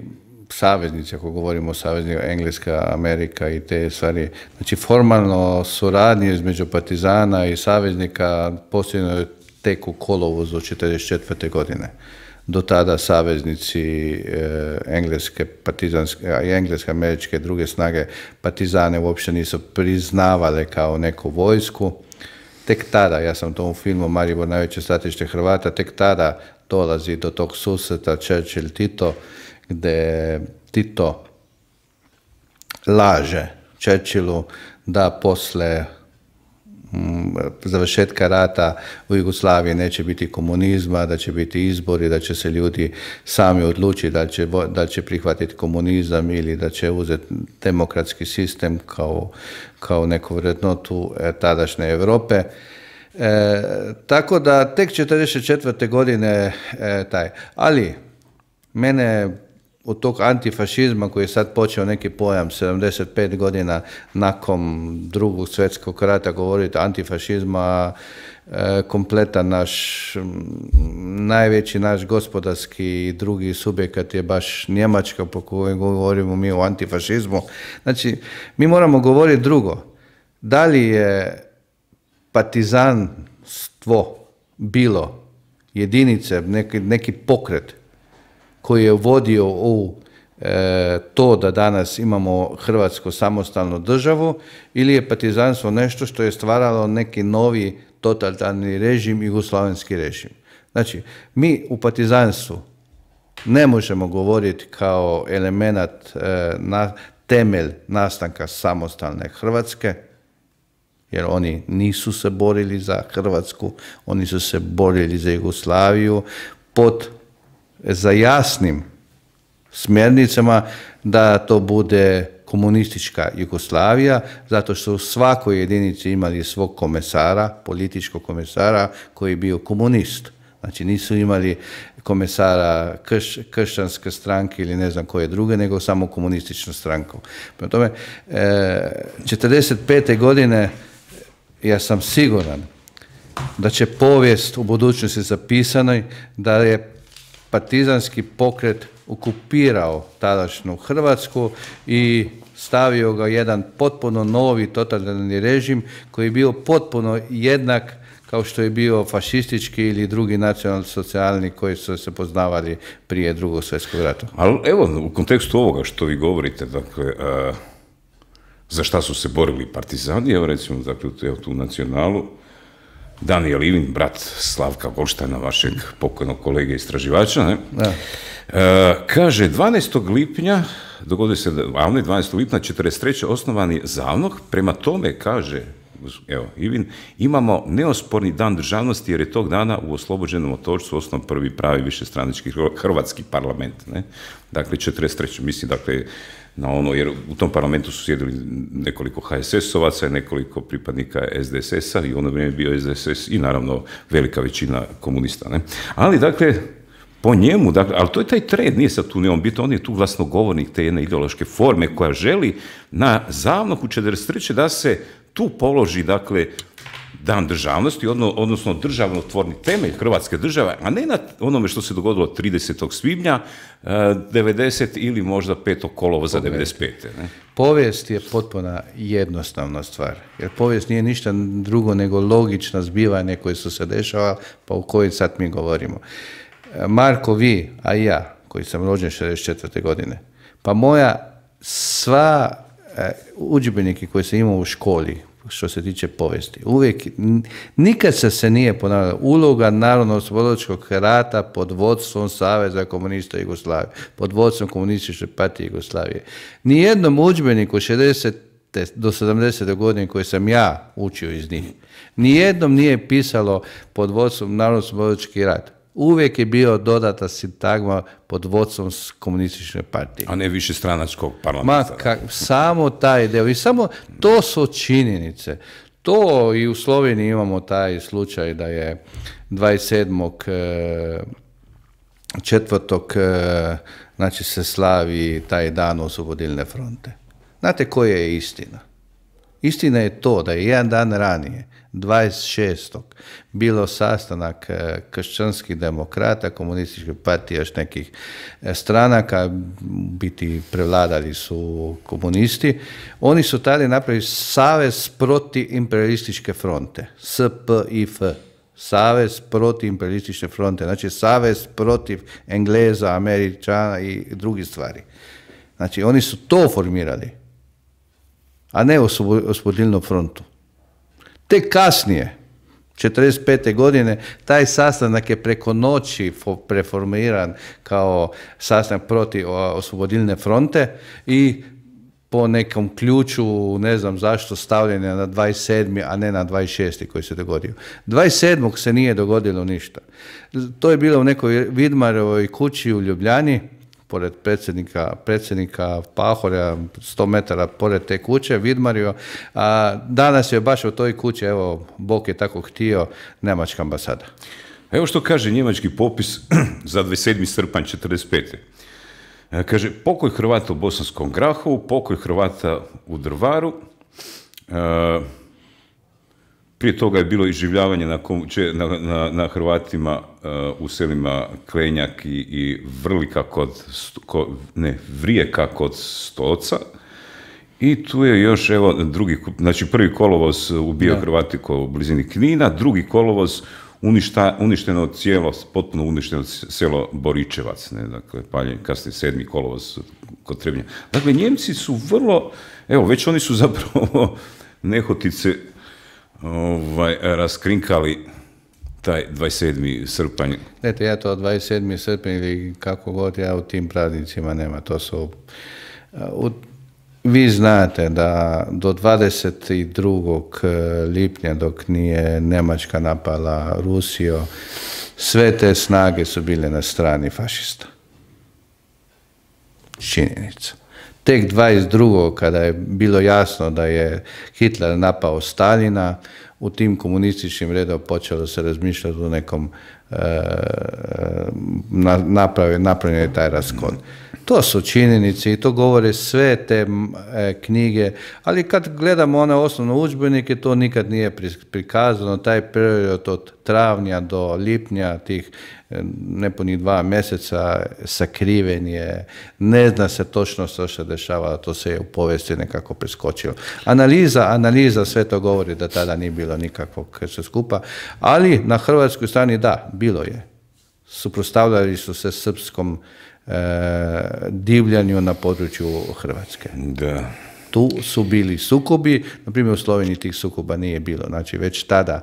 saveznici, ako govorimo o savezniku Engleska, Amerika i te stvari. Znači, formalno suradnje između partizana i saveznika posljedno je tek u kolovozu 1944. godine. Do tada saveznici engleske, partizanske, i engleske, američke, druge snage partizane uopće nisu priznavale kao neku vojsku. Tek tada, ja sam to u filmu Maribor, najveće stratište Hrvata, tek tada dolazi do tog susreta Churchill-Tito, gdje Tito laže Churchillu da posle završetka rata u Jugoslaviji neće biti komunizma, da će biti izbori, da će se ljudi sami odlučiti da će prihvatiti komunizam ili da će uzeti demokratski sistem kao neku vrednotu tadašnje Europe. Tako da tek 1944. godine ali mene od tog antifašizma koji je sad počeo neki pojam 75 godina nakon Drugog svjetskog rata govoriti antifašizma, kompletan najveći naš gospodarski i drugi subjekat je baš Njemačka, po kojoj govorimo mi o antifašizmu. Znači, mi moramo govoriti drugo. Da li je partizanstvo bilo jedinice, neki pokret koji je vodio u to da danas imamo Hrvatsku samostalnu državu, ili je partizanstvo nešto što je stvaralo neki novi totalitarni režim, jugoslavenski režim. Znači, mi u partizanstvu ne možemo govoriti kao element temelj nastanka samostalne Hrvatske, jer oni nisu se borili za Hrvatsku, oni su se borili za Jugoslaviju za jasnim smjernicama da to bude komunistička Jugoslavija, zato što u svakoj jedinici imali svog komesara, političkog komesara koji je bio komunist. Znači nisu imali komesara kršćanske stranke ili ne znam koje druge, nego samo komunističnu stranku. Prema tome, 1945. godine ja sam siguran da će povijest u budućnosti zapisanoj da je partizanski pokret okupirao tadašnju Hrvatsku i stavio ga jedan potpuno novi totalitarni režim koji je bio potpuno jednak kao što je bio fašistički ili drugi nacionalno-socijalni koji su se poznavali prije Drugog svjetskog rata. Ali evo, u kontekstu ovoga što vi govorite, dakle, za šta su se borili partizani, evo recimo, dakle, tu nacionalu, Daniel Ivin, brat Slavka Golštajna, vašeg pokojnog kolege istraživača, ne? Da. Kaže, 12. lipnja, dogodio se, 12. lipnja 1943. osnovan je ZAVNOH, prema tome, kaže, evo, Ivin, imamo neosporni dan državnosti jer je tog dana u oslobođenom Otočcu osnovan prvi pravi višestranački hrvatski parlament, ne? Dakle, 1943. mislim, dakle, na ono, jer u tom parlamentu su sjedili nekoliko HSS-ovaca i nekoliko pripadnika SDSS-a i u ono vrijeme bio SDSS i naravno velika većina komunista, ne? Ali, dakle, po njemu, dakle, ali to je taj trend, nije sad tu neom biti, on je tu glasnogovornik te jedne ideološke forme koja želi na ZAVNOH u 1943. da se tu položi, dakle, dan državnosti, odnosno državotvorni temelj Hrvatske države, a ne na onome što se dogodilo 30. svibnja 90 ili možda 5. kolovoza 95. Ne? Povijest je potpuno jednostavna stvar, jer povijest nije ništa drugo nego logična zbivanja koje su se dešava, pa u kojoj sad mi govorimo. Marko, vi, a i ja, koji sam rođen 64. godine, pa moja sva udžbenike koje sam imao u školi, što se tiče povijesti, uvijek, nikad se nije ponavljala uloga Narodno-oslobodilačkog rata pod vodstvom Saveza komunista Jugoslavije, pod vodstvom Komunističke partije Jugoslavije. Nijednom udžbeniku 60. do 70. godine koje sam ja učio iz njih, nijednom nije pisalo pod vodstvom Narodno-oslobodilački rat. Uvijek je bio dodata sintagma pod vodstvom Komunističke partije. A ne više stranačkog parlamenta. Samo taj deo. I samo to su činjenice. To i u Sloveniji imamo taj slučaj da je 27.4. znači se slavi taj dan Oslobodilne fronte. Znate koja je istina? Istina je to da je jedan dan ranije, 26. bilo sastanak kršćanskih demokrata, komunističke partije, još nekih stranaka, biti prevladali su komunisti. Oni su tada napravili Savez protiv imperialističke fronte, SPIF, Savez protiv imperialističke fronte, znači Savez protiv Engleza, Američana i drugih stvari. Znači, oni su to formirali, a ne oslobodilnu frontu. Tek kasnije, 1945. godine, taj sastanak je preko noći preformiran kao sastanak protiv oslobodilne fronte i po nekom ključu, ne znam zašto, stavljen je na 27. a ne na 26. koji se dogodio. 27. se nije dogodilo ništa. To je bilo u nekoj Vidmarovoj kući u Ljubljani, pored predsjednika Pahorja, 100 metara pored te kuće, Vidmario, a danas je baš u toj kući, evo, Bog je tako htio, njemačka ambasada. Evo što kaže njemački popis za 27. srpanj 1945. Kaže, pokoj Hrvata u Bosanskom Grahovu, pokoj Hrvata u Drvaru, prije toga je bilo iživljavanje na Hrvatima u selima Klenjak i Vrlika Vrijeka kod Stoca. I tu je još, evo, znači prvi kolovoz ubio Hrvati u blizini Knina, drugi kolovoz uništeno cijelo, potpuno uništeno selo Boričevac, dakle, paljen, kasnije 7. kolovoz kod Trebnja. Dakle, Njemci su vrlo, evo, već oni su zapravo nehotice raskrinkali taj 27. srpanj. Znate, ja to 27. srpanj ili kako god, ja u tim praznicima nema. To su... Vi znate da do 22. lipnja, dok nije Njemačka napala Rusiju, sve te snage su bile na strani fašista. Činjenica. Tek 22. kada je bilo jasno da je Hitler napao Stalina, u tim komunističkim redom počelo se razmišljati o nekom napravljen je taj raskol. To su činjenice i to govore sve te knjige, ali kad gledamo one osnovne udžbenike, to nikad nije prikazano, taj period od travnja do lipnja, tih nepunih 2 mjeseca, sakriven je, ne zna se točno što se dešava, to se je u povijesti nekako preskočilo. Analiza sve to govori da tada nije bilo nikakvog sve skupa, ali na hrvatskoj strani da, bilo je. Suprotstavljali su se srpskom divljanju na području Hrvatske. Da. Tu su bili sukobi, na primjer u Sloveniji tih sukoba nije bilo. Znači već tada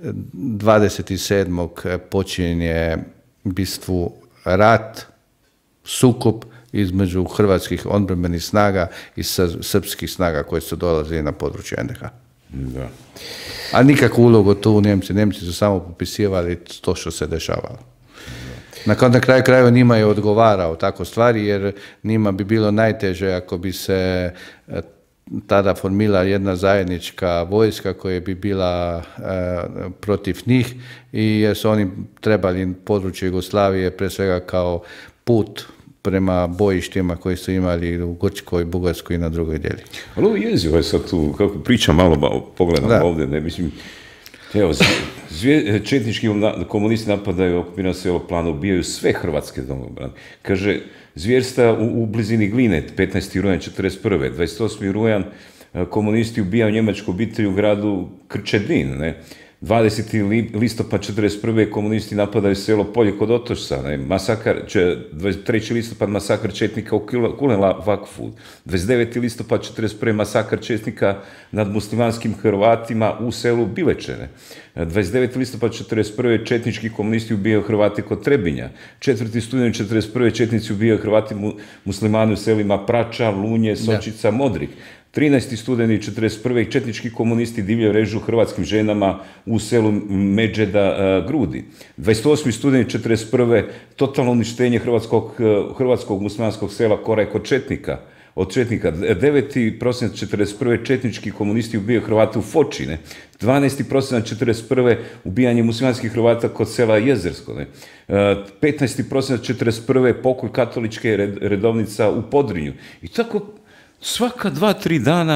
27. počinje bistvu rat, sukob između hrvatskih odbrambenih snaga i srpskih snaga koje su dolazili na područje NDH. Da. A nikakvu ulogu tu Njemci su samo popisivali to što se dešavalo. Na kraju krajeva njima je odgovarao tako stvari, jer njima bi bilo najteže ako bi se tada formila jedna zajednička vojska koja bi bila protiv njih i jer su oni trebali područje Jugoslavije pre svega kao put prema bojištima koji su imali u Grčkoj, Bugarskoj i na drugoj djeli. Ali ovo jezivo je sad tu, kako pričam malo, pogledam ovdje, ne mislim... Evo, četnički komunisti napadaju okupirano selo Plano, ubijaju sve hrvatske domobrane. Kaže, zvjerstva u blizini Gline, 15. rujan 1941. 28. rujan komunisti ubijaju njemačku obitelj u gradu Krčedin, ne? 20. listopad 1941. komunisti napadaju selo Polje kod Otočca, ne? Masakar, 23. listopad masakar četnika u Kulenvakfu, 29. listopad 1941. masakar četnika nad muslimanskim Hrvatima u selu Bilečene, 29. listopad 1941. četnički komunisti ubijaju Hrvate kod Trebinja, 4. studeni 1941. četnici ubijaju Hrvati muslimani u selima Prača, Lunje, Sočica, Modrik. 13. studeni 1941. četnički komunisti divljaju režu hrvatskim ženama u selu Međeda Grudi. 28. studeni 1941. totalno uništenje hrvatskog muslimanskog sela Koraj kod Četnika. Od Četnika. 9. prosinac 1941. četnički komunisti ubijaju Hrvate u Fočine. 12. prosinac 1941. ubijanje muslimanskih Hrvata kod sela Jezersko. 15. prosinac 1941. pokoj katoličke redovnica u Podrinju. I tako svaka 2-3 dana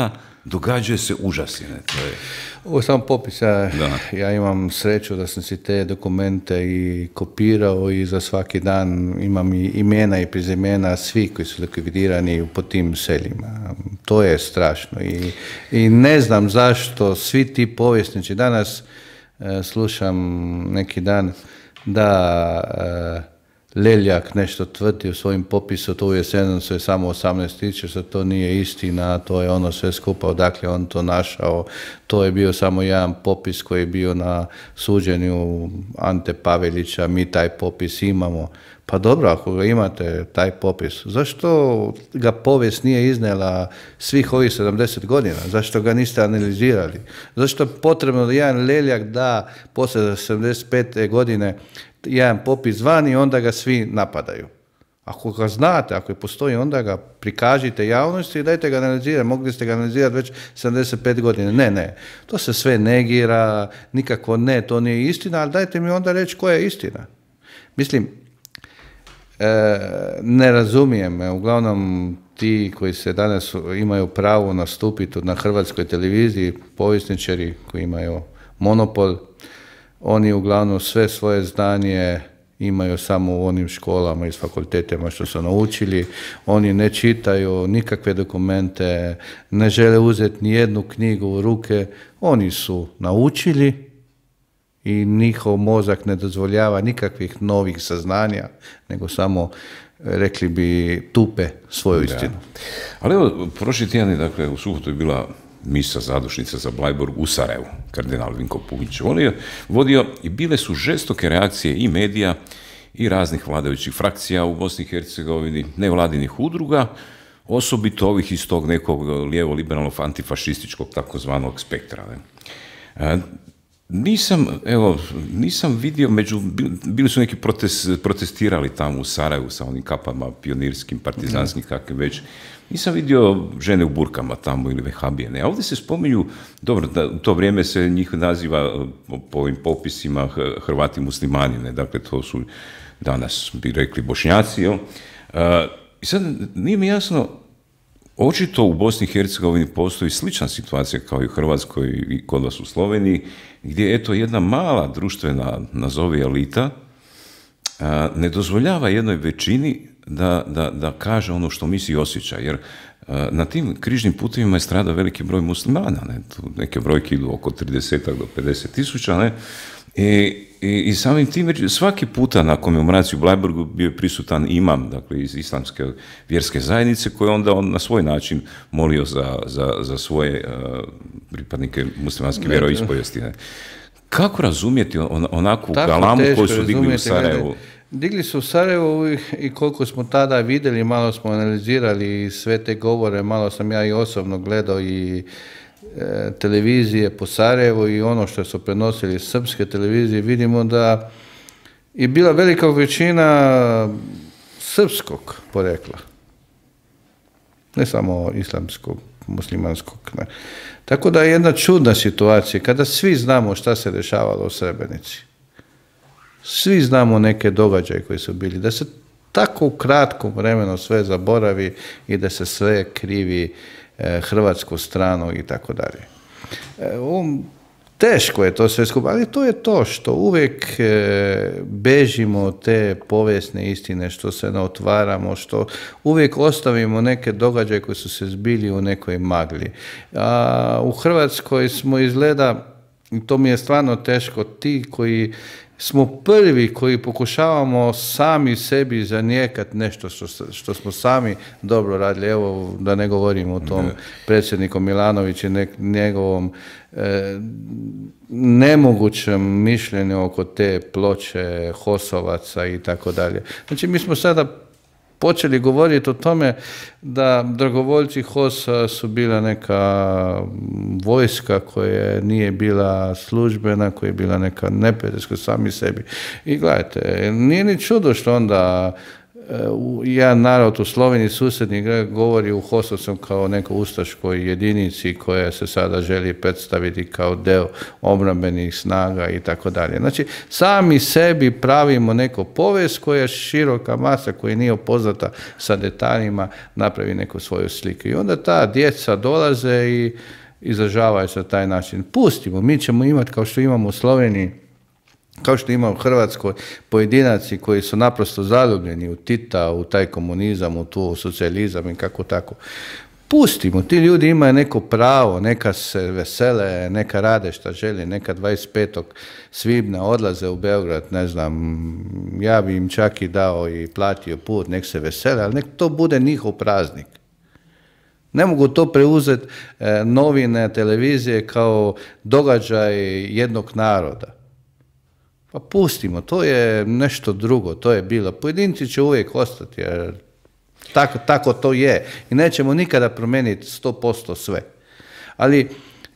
događaju se užasine. To je... Ovo je samo popis, ja imam sreću da sam si te dokumente i kopirao i za svaki dan imam i imena i prezimena svih koji su likvidirani po tim seljima. To je strašno i ne znam zašto svi ti povjesnici, danas slušam neki dan da Leljak nešto tvrdi u svojim popisu, to u Jesenovcu je samo 18.000, to nije istina, to je ono sve skupa, odakle on to našao, to je bio samo jedan popis koji je bio na suđenju Ante Pavelića, mi taj popis imamo. Pa dobro, ako ga imate, taj popis, zašto ga povijest nije iznijela svih ovih 70 godina? Zašto ga niste analizirali? Zašto je potrebno da jedan Leljak da poslije 75. godine jedan popis van i onda ga svi napadaju? Ako ga znate, ako je postoji, onda ga prikažite javnosti i dajte ga analizirati. Mogli ste ga analizirati već 75 godina. Ne. To se sve negira, nikako ne, to nije istina, ali dajte mi onda reći koja je istina. Mislim, ne razumijem, uglavnom ti koji se danas imaju pravo nastupiti na Hrvatskoj televiziji, povjesničari koji imaju monopol, oni uglavnom sve svoje znanje imaju samo u onim školama i fakultetima što su naučili, oni ne čitaju nikakve dokumente, ne žele uzeti ni jednu knjigu u ruke, oni su naučili i njihov mozak ne dozvoljava nikakvih novih saznanja, nego samo, rekli bi, tupe svoju istinu. Ali evo, prošli tjedan, dakle, u subotu je bila misa zadušnica za Bleiburg u Sarajevu, kardinal Vinko Pugić. On je vodio i bile su žestoke reakcije i medija i raznih vladajućih frakcija u Bosni i Hercegovini, nevladinih udruga, osobito ovih iz tog nekog lijevo-liberalnog antifašističkog takozvanog spektra. Nisam vidio, bili su neki protestirali tamo u Sarajevu sa onim kapama pionirskim, partizanskim, kakvim već. Nisam vidio žene u burkama tamo ili vehabijene. A ovdje se spominju, dobro, da u to vrijeme se njih naziva po ovim popisima Hrvati muslimani, ne? Dakle, to su danas bi rekli Bošnjaci. Jel? I sad nije mi jasno, očito u Bosni i Hercegovini postoji slična situacija kao i u Hrvatskoj i kod vas u Sloveniji, gdje eto jedna mala društvena, nazovi elita, ne dozvoljava jednoj većini da kaže ono što misli i osjeća, jer na tim križnim putovima je stradao veliki broj muslimana, ne? Tu neke brojke idu oko 30 do 50 tisuća, ne? I samim tim, svaki puta na komemoraciju u Bleiburgu bio je prisutan imam, dakle iz islamske vjerske zajednice, koji onda on na svoj način molio za svoje pripadnike muslimanske vjeroispovijesti. Kako razumjeti onakvu galamu koju su digli u Sarajevu? Digli su u Sarajevu i koliko smo tada vidjeli, malo smo analizirali sve te govore, malo sam ja i osobno gledao i televizije po Sarajevu i ono što su prenosili srpske televizije, vidimo da je bila velika većina srpskog porekla. Ne samo islamskog, muslimanskog. Ne. Tako da je jedna čudna situacija, kada svi znamo šta se dešavalo u Srebrenici. Svi znamo neke događaje koji su bili, da se tako u kratkom vremenu sve zaboravi i da se sve krivi hrvatsku stranu i tako dalje. Teško je to sve skupa, ali to je to što uvijek bežimo od te povijesne istine, što se ne otvaramo, što uvijek ostavimo neke događaje koji su se zbili u nekoj magli. A u Hrvatskoj smo izgleda, i to mi je stvarno teško, ti koji smo prvi koji pokušavamo sami sebi zanijekati nešto što smo sami dobro radili. Evo, da ne govorimo o tom predsjedniku Milanoviću i njegovom nemogućem mišljenju oko te ploče Hosovaca i tako dalje. Znači, mi smo sada počeli govoriti o tome da dragovoljci HOS-a su bila neka vojska koja nije bila službena, koja je bila neka neprijateljska sami sebi. I gledajte, nije ni čudo što onda jedan narod u Sloveniji, susjedni, govori u HOS-ovcem kao nekoj ustaškoj jedinici koja se sada želi predstaviti kao deo obrambenih snaga i tako dalje. Znači, sami sebi pravimo neku povijest koja je široka masa, koja nije upoznata sa detaljima, napravi neku svoju sliku. I onda ta djeca dolaze i izražavaju se na taj način. Pustimo, mi ćemo imati, kao što imamo u Sloveniji, kao što ima u Hrvatskoj, pojedinaci koji su naprosto zaljubljeni u Tita, u taj komunizam, u tu socijalizam i kako tako. Pustimo, ti ljudi imaju neko pravo, neka se vesele, neka rade šta želi, neka 25. svibnja odlaze u Beograd, ne znam, ja bi im čak i dao i platio put, nek se vesele, ali nek to bude njihov praznik. Ne mogu to preuzeti novine, televizije kao događaj jednog naroda. Pa pustimo, to je nešto drugo, to je bilo. Pojedinci će uvijek ostati, jer tako to je. I nećemo nikada promijeniti 100% sve. Ali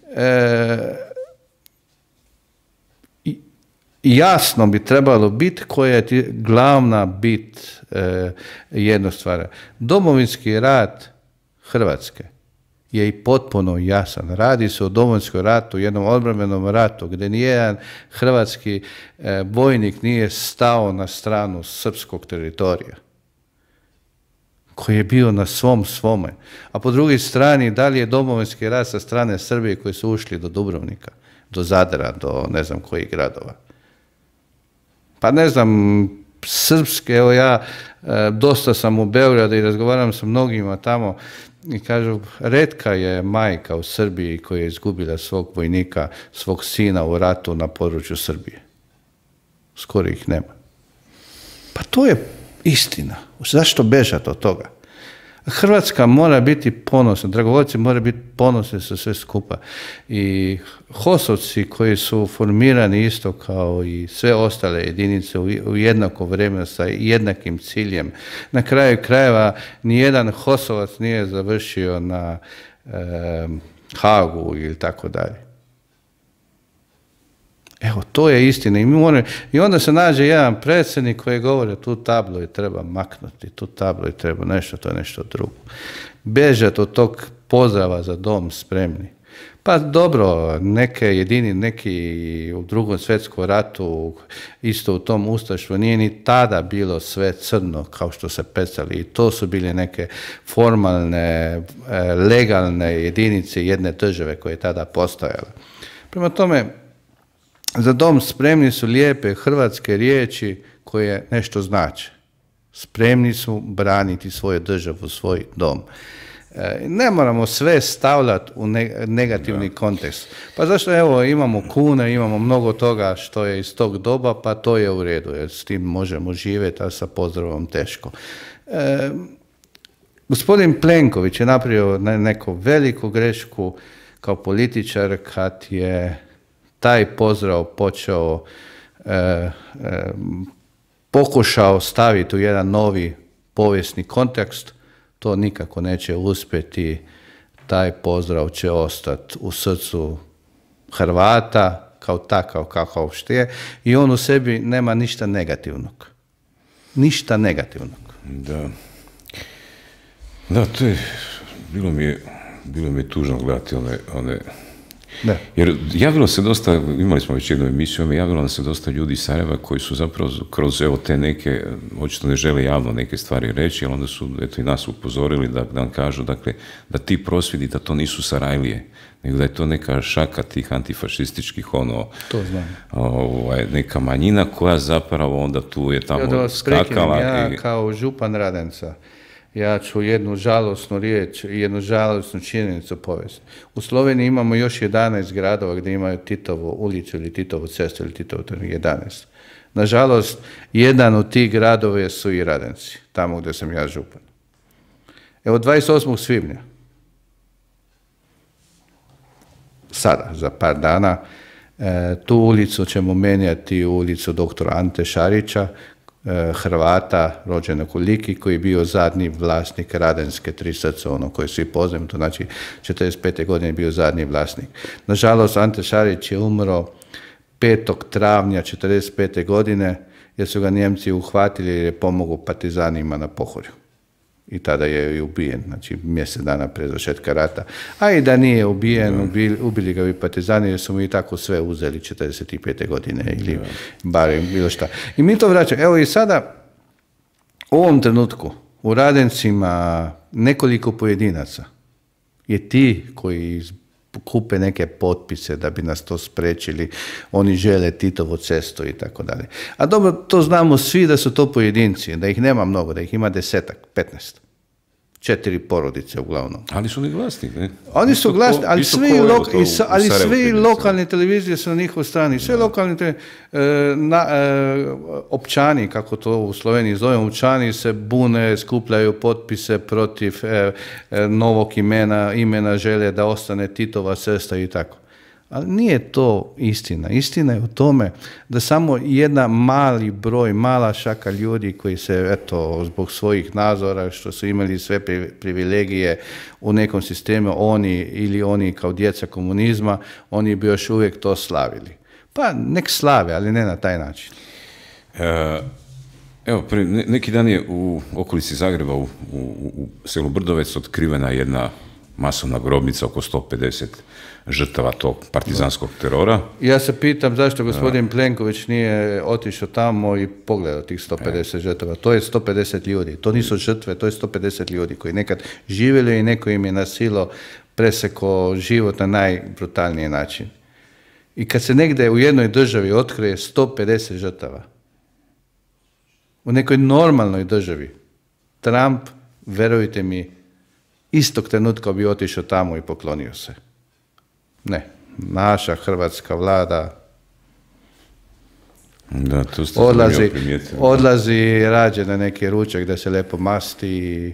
jasno bi trebalo biti koja je glavna bit jednog stvara. Domovinski rat Hrvatske je i potpuno jasan. Radi se o Domovinskom ratu, jednom odbrambenom ratu, gdje nijedan hrvatski vojnik nije stao na stranu srpskog teritorija, koji je bio na svome. A po drugoj strani, da li je Domovinski rat sa strane Srbije koji su ušli do Dubrovnika, do Zadra, do ne znam kojih gradova. Pa ne znam, srpske, evo ja dosta sam u Beogradu i razgovaram sa mnogima tamo i kažu, retka je majka u Srbiji koja je izgubila svog vojnika, svog sina u ratu na području Srbije. Skoro ih nema. Pa to je istina. Zašto bežati od toga? Hrvatska mora biti ponosna, dragovoljci mora biti ponosni sa sve skupa. I HOS-ovci koji su formirani isto kao i sve ostale jedinice u jednako vremenu sa jednakim ciljem. Na kraju krajeva nijedan HOS-ovac nije završio na Hagu ili tako dalje. Evo, to je istina. I onda se nađe jedan predsjednik koji govori tu tablu je treba maknuti, tu tablu je treba nešto, to je nešto drugo. Bežati od tog pozdrava za dom spremni. Pa dobro, neki u Drugom svjetskom ratu, isto u tom ustaštvu, nije ni tada bilo sve crno kao što se predstavili. I to su bile neke formalne, legalne jedinice jedne države koje je tada postojala. Prema tome, za dom spremni su lijepe hrvatske riječi koje nešto znače. Spremni su braniti svoju državu, svoj dom. Ne moramo sve stavljati u negativni kontekst. Pa zašto evo imamo kune, imamo mnogo toga što je iz tog doba, pa to je u redu, jer s tim možemo živjeti, a sa pozdravom teško. Gospodin Plenković je napravio neku veliku grešku kao političar kad je taj pozdrav počeo, pokušao staviti u jedan novi povijesni kontekst. To nikako neće uspjeti. Taj pozdrav će ostati u srcu Hrvata kao takav kakav što je i on u sebi nema ništa negativnog. Ništa negativnog. Da, to je, bilo mi je tužno gledati one da. Jer javilo se dosta, imali smo već jednu emisiju, javilo nam se dosta ljudi iz Sarajeva koji su zapravo kroz evo te neke, očito ne žele javno neke stvari reći, ali onda su eto i nas upozorili da nam kažu dakle, da ti prosvjedi, da to nisu Sarajlije, nego da je to neka šaka tih antifašističkih to znam. Neka manjina koja zapravo onda tu je tamo skakala. Ja kao župan Radenca, ja ću jednu žalosnu riječ i jednu žalosnu činjenicu povesti. U Sloveniji imamo još 11 gradova gdje imaju Titovu ulicu ili Titovu cestu ili Titovu trg, 11. Nažalost, jedan od tih gradova su i Radenci, tamo gdje sam ja župan. Evo 28. svibnja, sada, za par dana, tu ulicu ćemo menjati u ulicu doktora Ante Šarića, Hrvata, rođenog u Liki, koji je bio zadnji vlasnik Radenske Tri srca, ono koje svi poznajemo, to znači 45. godine je bio zadnji vlasnik. Nažalost, Ante Šarić je umro 5. travnja 45. godine jer su ga Njemci uhvatili jer je pomogao partizanima na Pohorju. I tada je i ubijen, znači mjesec dana prije završetka rata. A i da nije ubijen, ubili ga i partizani jer su mu i tako sve uzeli 45. godine ili barem bilo šta. I mi to vraćamo. Evo i sada, u ovom trenutku, u Radencima nekoliko pojedinaca je ti koji kupe neke potpise da bi nas to sprečili, oni žele Titovu cestu i tako dalje. A dobro, to znamo svi da su to pojedinci, da ih nema mnogo, da ih ima 10, 15. 4 porodice uglavnom. Ali su oni glasni, ne? Oni su glasni, ali sve lokalne televizije su na njihovoj strani. Sve lokalne općani, kako to u Sloveniji zovemo, općani se bune, skupljaju potpise protiv novog imena žele da ostane Titova cesta i tako. Ali nije to istina. Istina je u tome da samo jedna mali broj, mala šaka ljudi koji se, eto, zbog svojih nazora, što su imali sve privilegije u nekom sistemu, oni kao djeca komunizma, oni bi još uvijek to slavili. Pa nek slave, ali ne na taj način. Evo, neki dan je u okolici Zagreba, u selu Brdovec, otkrivena jedna masovna grobnica, oko 150 žrtava tog partizanskog terora. Ja se pitam zašto gospodin Plenković nije otišao tamo i pogledao tih 150 žrtava. To je 150 ljudi. To nisu žrtve, to je 150 ljudi koji nekad živjeli i neko im je na silo preseko život na najbrutalniji način. I kad se negdje u jednoj državi otkrije 150 žrtava, u nekoj normalnoj državi, Trump, verujte mi, istog trenutka bi otišao tamo i poklonio se. Ne, naša hrvatska vlada odlazi rađe na neki ručak da se lijepo masti.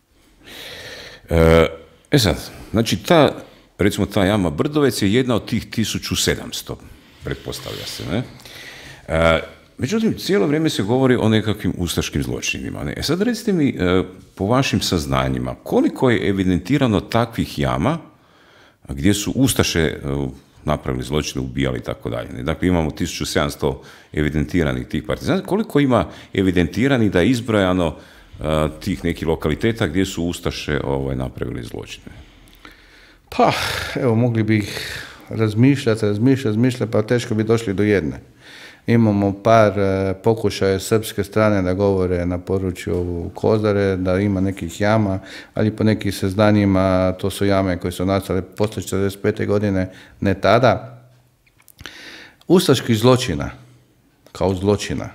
Sad, znači recimo ta jama Brdovec je jedna od tih 1700, pretpostavlja se, ne? Međutim, cijelo vrijeme se govori o nekakvim ustaškim zločinima. Ne? Sad recite mi, po vašim saznanjima, koliko je evidentirano takvih jama gdje su ustaše napravili zločine, ubijali i tako dalje. Dakle, imamo 1700 evidentiranih tih partizana. Koliko ima evidentirani da je izbrojano tih nekih lokaliteta gdje su ustaše napravili zločine? Pa, evo, mogli bi razmišljati, pa teško bi došli do jedne. Imamo par pokušaja srpske strane da govore na području Kozare, da ima nekih jama, ali po nekih saznanjima to su jame koje su nastale poslije 1945. godine, ne tada. Ustaških zločina, kao zločina,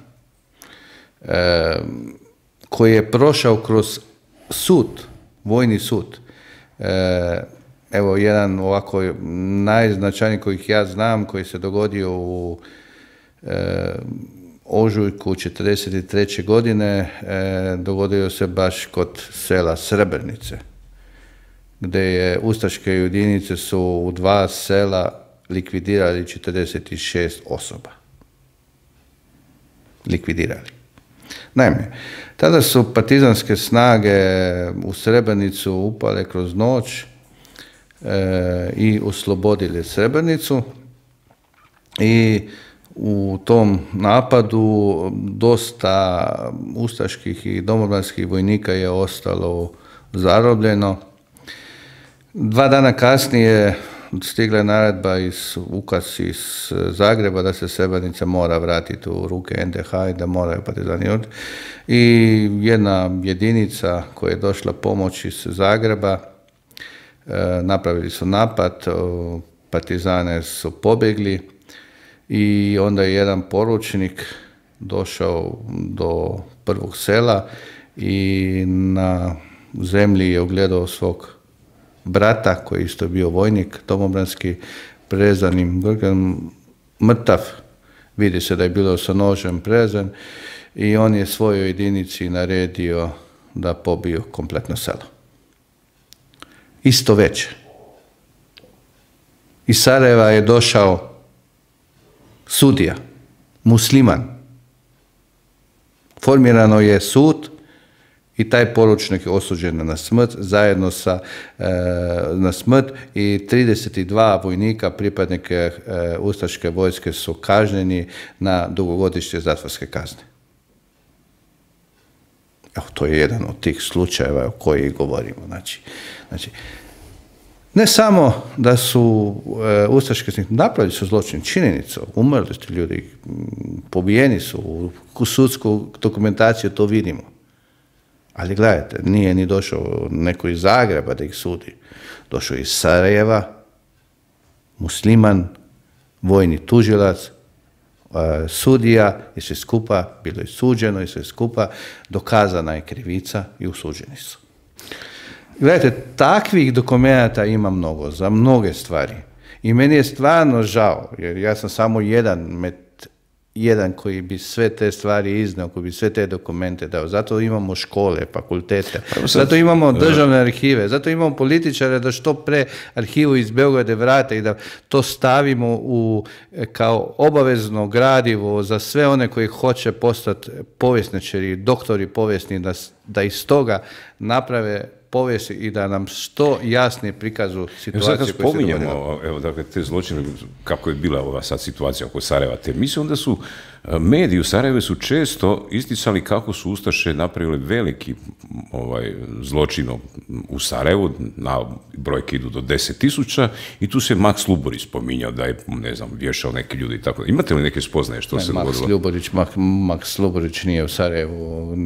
koji je prošao kroz sud, vojni sud, evo jedan ovako najznačajniji kojih ja znam, koji se dogodio u ožujku 1943. godine, dogodio se baš kod sela Srebrenice, gdje je ustaške jedinice su u 2 sela likvidirali 46 osoba. Likvidirali. Naime, tada su partizanske snage u Srebrenicu upale kroz noć i oslobodili Srebrenicu i u tom napadu dosta ustaških i domobranskih vojnika je ostalo zarobljeno. 2 dana kasnije stigla je naredba ukaz iz Zagreba da se Srebrenica mora vratiti u ruke NDH i da moraju partizani. I jedna jedinica koja je došla pomoć iz Zagreba, napravili su napad, partizane su pobjegli i onda je jedan poručnik došao do prvog sela i na zemlji je ugledao svog brata, koji je isto bio vojnik domobranski, prerezanim grgom, mrtav. Vidi se da je bilo sa nožem prezan i on je svojoj jedinici naredio da pobiju kompletno selo. Isto večer. Iz Sarajeva je došao sudija, musliman. Formirano je sud i taj poručnik je osuđen na smrt, zajedno na smrt i 32 vojnika, pripadnike ustaške vojske su kažnjeni na dugogodišnje zatvorske kazne. Evo, to je jedan od tih slučajeva o kojih govorimo. Znači, ne samo da su ustaški napravili su zločin, činjenicu, umrli su ljudi, pobijeni su, u sudsku dokumentaciju to vidimo. Ali gledajte, nije ni došao neko iz Zagreba da ih sudi. Došao iz Sarajeva, musliman, vojni tužilac, sudija i sve skupa, bilo je suđeno i sve skupa, dokazana je krivica i osuđeni su. Gledajte, takvih dokumenata ima mnogo, za mnoge stvari. I meni je stvarno žao, jer ja sam samo jedan koji bi sve te stvari iznao, koji bi sve te dokumente dao. Zato imamo škole, fakultete, zato imamo državne arhive, zato imamo političare da što pre arhivu iz Beograda vrate i da to stavimo kao obavezno gradivo za sve one koji hoće postati povjesničari, doktori povijesni, da iz toga naprave povijest i da nam što jasnije prikažu situaciju koju se dogodila. Spominjemo, evo, dakle, te zločine, kako je bila ova sad situacija oko Sarajeva, te misle, onda su mediji u Sarajevu su često isticali kako su ustaše napravili veliki zločin u Sarajevu, na brojke idu do 10.000 i tu se Maks Luburić spominjao da je, ne znam, vješao neki ljudi i tako. Imate li neke spoznaje što se govorilo? Maks Luburić nije u Sarajevu,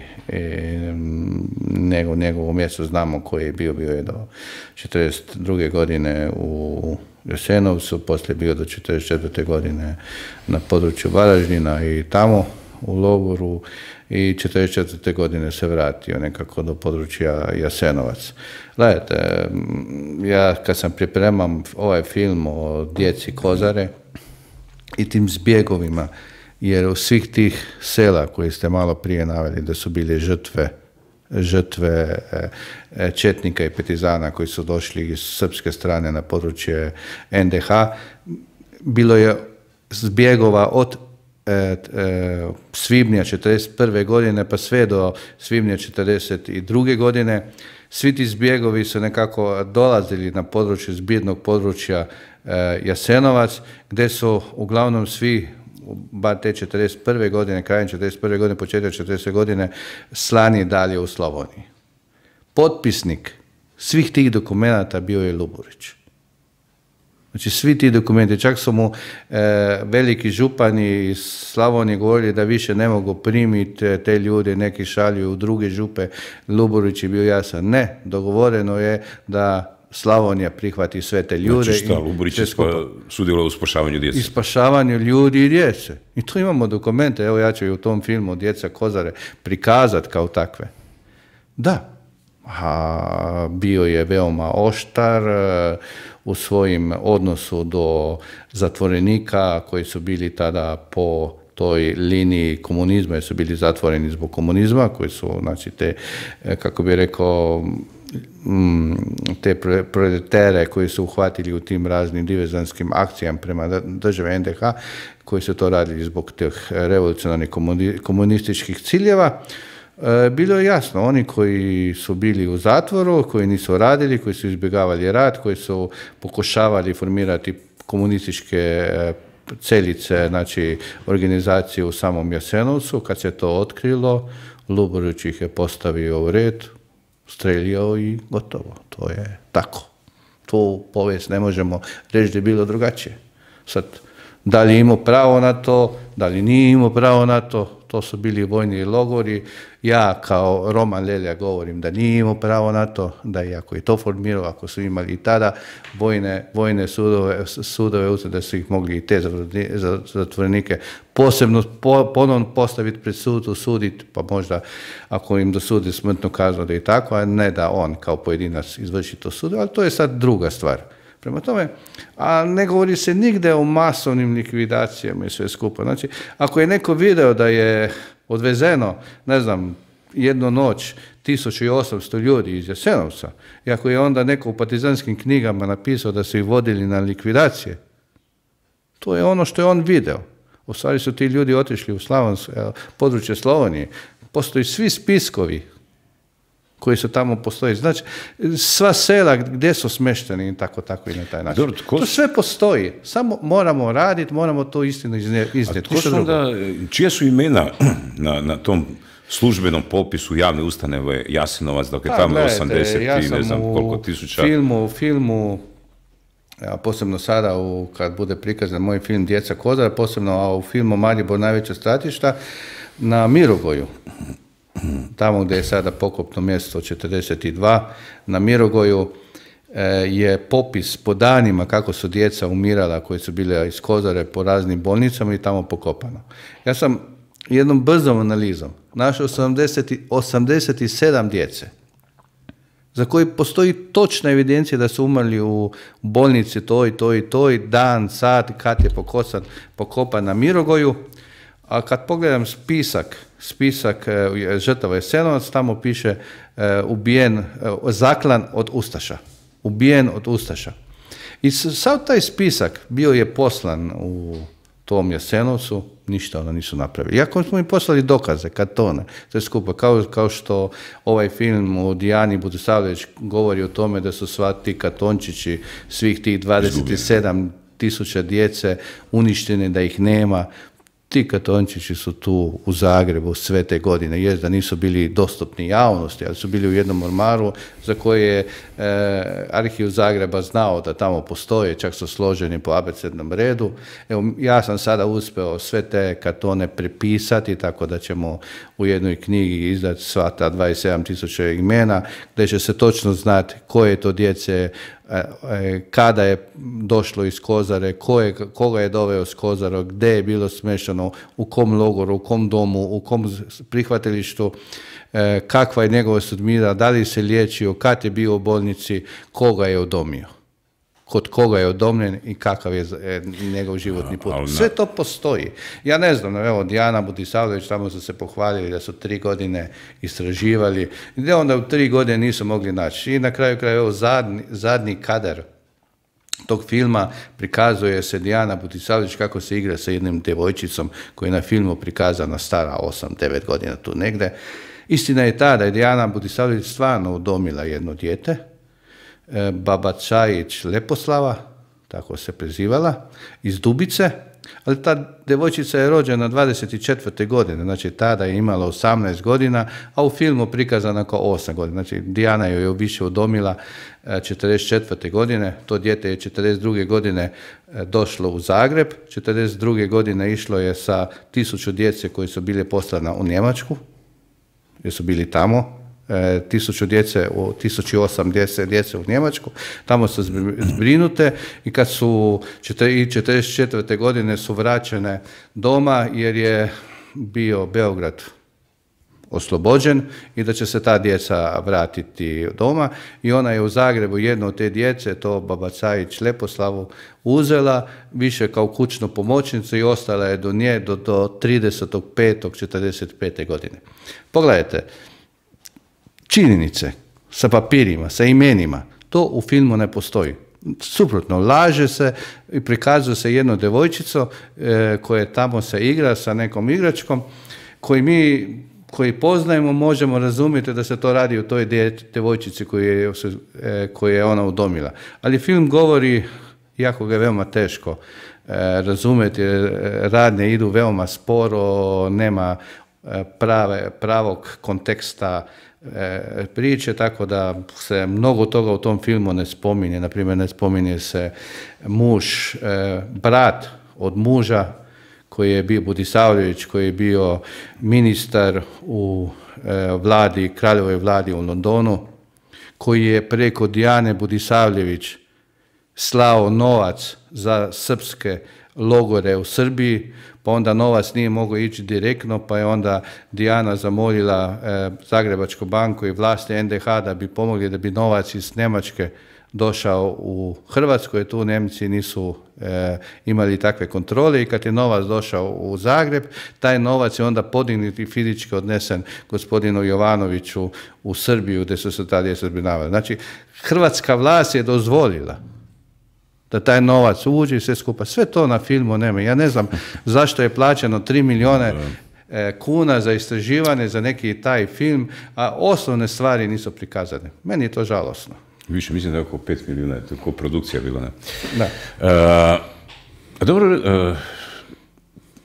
nego njegovo mjesto znamo koji je bio je do 1942. godine u Jasenovcu, poslije bio do 1944. godine na području Varaždina i tamo u logoru i 1944. godine se vratio nekako do područja Jasenovac. Gledajte, ja kad sam pripremam ovaj film o djeci Kozare i tim zbjegovima, jer u svih tih sela koje ste malo prije naveli da su bili žrtve četnika i partizana koji su došli iz srpske strane na područje NDH, bilo je zbjegova od svibnja 1941. godine pa sve do svibnja 1942. godine. Svi ti zbjegovi su nekako dolazili na područje zbirnog područja Jasenovac, gdje su uglavnom svi, bar te 1941. godine, krajem 1941. godine, početak 1940. godine, slani dalje u Slavoniji. Potpisnik svih tih dokumenata bio je Luburić. Znači, svi ti dokumenti, čak su mu veliki župani iz Slavonije govorili da više ne mogu primiti te ljude, neki šalju u druge župe. Luburić je bio jasan. Ne, dogovoreno je da Slavonija prihvati sve te ljude. Znači šta, Luburić je sudjelovao u spašavanju djece? I spašavanju ljudi i djece. I tu imamo dokumente, evo ja ću i u tom filmu Djeca Kozare prikazati kao takve. Da, bio je veoma oštar u svojim odnosu do zatvorenika koji su bili tada po toj liniji komunizma, jer su bili zatvoreni zbog komunizma, koji su, znači, te, kako bi rekao, te proletere koji su uhvatili u tim raznim diverzantskim akcijama prema države NDH, koji su to radili zbog tih revolucionarnih komunističkih ciljeva. Bilo je jasno, oni koji su bili u zatvoru, koji nisu radili, koji su izbjegavali rad, koji su pokušavali formirati komunističke celice, znači organizacije u samom Jasenovcu, kad se to otkrilo, Luburić ih je postavio u red, streljio i gotovo. To je tako. Tu povijest ne možemo reći da je bilo drugačije. Sad, da li je imao pravo na to, da li nije imao pravo na to, to su bili vojni logori. Ja kao Roman Lelja govorim da nije imao pravo na to, da i ako je to formirao, ako su imali i tada vojne sudove, da su ih mogli i te zatvorenike posebno ponovno postaviti pred sud, osuditi, pa možda ako im dosudi smrtnu kaznu da i tako, a ne da on kao pojedinac izvrši to sudu, ali to je sad druga stvar. Prema tome, a ne govori se nigde o masovnim likvidacijama i sve skupa. Znači, ako je neko video da je odvezeno, ne znam, jednu noć 1800 ljudi iz Jasenovca, i ako je onda neko u partizanskim knjigama napisao da su ih vodili na likvidacije, to je ono što je on video. U stvari su ti ljudi otišli u područje Slavonije. Postoji svi spiskovi koji su tamo postoji. Znači, sva sela gdje su smešteni i tako i na taj način. To sve postoji. Samo moramo raditi, moramo to istinu iznijeti. Čija su imena na tom službenom popisu javne ustanove Jasenovac, dok je tamo 80 i ne znam koliko tisuća. Filmu, ja, posebno sada kad bude prikazan moj film Djeca Kozara, posebno u filmu Maribor najveća stratišta, na Mirogoju, tamo gdje je sada pokopno mjesto 42, na Mirogoju je popis po danima kako su djeca umirala koji su bile iz Kozare po raznim bolnicama i tamo pokopano. Ja sam jednom brzom analizom našao 87 djece za koji postoji točna evidencija da su umrli u bolnici toj, dan, sat, kad je pokopan na Mirogoju. A kad pogledam spisak žrtava Jasenovac, tamo piše ubijen, zaklan od ustaša. Ubijen od ustaša. I sav taj spisak bio je poslan u tom Jasenovcu, ništa ono nisu napravili. Iako smo im poslali dokaze, kartone, sve skupa, kao što ovaj film o Dijani Budisavljević govori o tome da su sva ti kartončići, svih tih 27.000 djece uništene, da ih nema. Ti kartončići su tu u Zagrebu sve te godine, jest da nisu bili dostupni javnosti, ali su bili u jednom ormaru za koje je arhiv Zagreba znao da tamo postoje, čak su složeni po abecednom redu. Evo, ja sam sada uspeo sve te kartone prepisati, tako da ćemo u jednoj knjigi izdati sva ta 27.000 imena, gdje će se točno znati koje to djece, kada je došlo iz Kozare, koga je doveo iz Kozara, gdje je bilo smješteno, u kom logoru, u kom domu, u kom prihvatilištu, kakva je njegova sudbina, da li se liječio, kad je bio u bolnici, koga je udomio, kod koga je udomljen i kakav je njegov životni put. Sve to postoji. Ja ne znam, evo, Dijana Budisavljević, tamo su se pohvalili da su 3 godine istraživali, gdje onda u 3 godine nisu mogli naći. I na kraju evo, zadnji kadar tog filma prikazuje se Dijana Budisavljević kako se igra sa jednim djevojčicom koja je na filmu prikazana stara 8-9 godina tu negde. Istina je ta da je Dijana Budisavljević stvarno udomila jedno dijete, Baba Čajić Leposlava, tako se prezivala, iz Dubice, ali ta djevojčica je rođena 24. godine, znači tada je imala 18 godina, a u filmu prikazana kao 8 godina. Znači Dijana joj je više udomila 44. godine, to dijete je 42. godine došlo u Zagreb, 42. godine išlo je sa 1000 djece koji su bile poslana u Njemačku, jer su bili tamo, 1008 djece u Njemačku, tamo su zbrinute i kad su 44. godine su vraćene doma jer je bio Beograd oslobođen i da će se ta djeca vratiti doma i ona je u Zagrebu jednu od te djece, to Baba Cajić Leposlavu, uzela više kao kućnu pomoćnicu i ostala je do nje do 30.5.45. godine. Pogledajte, činjenice sa papirima, sa imenima, to u filmu ne postoji. Suprotno, laže se i prikazuje se jedno djevojčico koja tamo se igra sa nekom igračkom koji poznajemo, možemo razumjeti da se to radi o toj djevojčici koju je ona udomila. Ali film govori, jako ga je veoma teško razumjeti, radnje idu veoma sporo, nema pravog konteksta priče, tako da se mnogo toga u tom filmu ne spominje. Naprimjer, ne spominje se muž, brat od muža koji je bio Budisavljević, koji je bio ministar u vladi, kraljevoj vladi u Londonu, koji je preko Dijane Budisavljević slao novac za srpske logore u Srbiji, pa onda novac nije mogao ići direktno, pa je onda Dijana zamolila Zagrebačku banku i vlasti NDH da bi pomogli, da bi novac iz Njemačke došao u Hrvatsku, jer tu Njemci nisu imali takve kontrole i kad je novac došao u Zagreb, taj novac je onda podignut i fizički odnesen gospodinu Jovanoviću u Srbiju, gdje su se ta djeca zbrinjavali. Znači, hrvatska vlast je dozvolila da taj novac uđe i sve skupa. Sve to na filmu nema. Ja ne znam zašto je plaćeno 3 milijuna kuna za istraživanje, za neki taj film, a osnovne stvari nisu prikazane. Meni je to žalosno. Više, mislim da je oko 5 milijuna, to je produkcija bila, ne? Da. Dobro,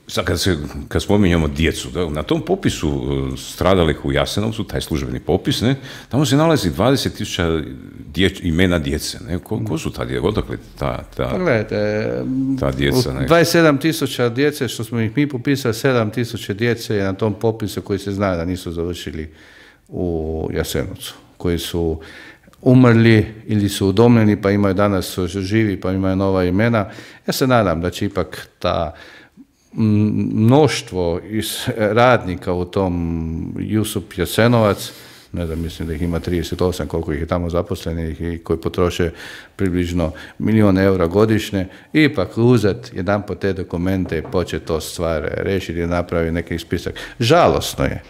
Sad kad spominjemo djecu, da, na tom popisu stradalih u Jasenovcu, taj službeni popis, ne, tamo se nalazi 20.000 imena djece. Ne? Ko su ta djeca? Odakle ta djeca? Ne? 27.000 djece, što smo ih mi popisali, 7.000 djece je na tom popisu koji se zna da nisu završili u Jasenovcu, koji su umrli ili su udomljeni pa imaju danas živi pa imaju nova imena. Ja se nadam da će ipak ta mnoštvo radnika u tom Jusup Jasenovac, ne znam, mislim da ih ima 38, koliko ih je tamo zaposlenih i koji potroše približno 1 milijun eura godišnje, ipak uzeti jedanput te dokumente i početi to stvar rešiti i napraviti neki spisak. Žalosno je.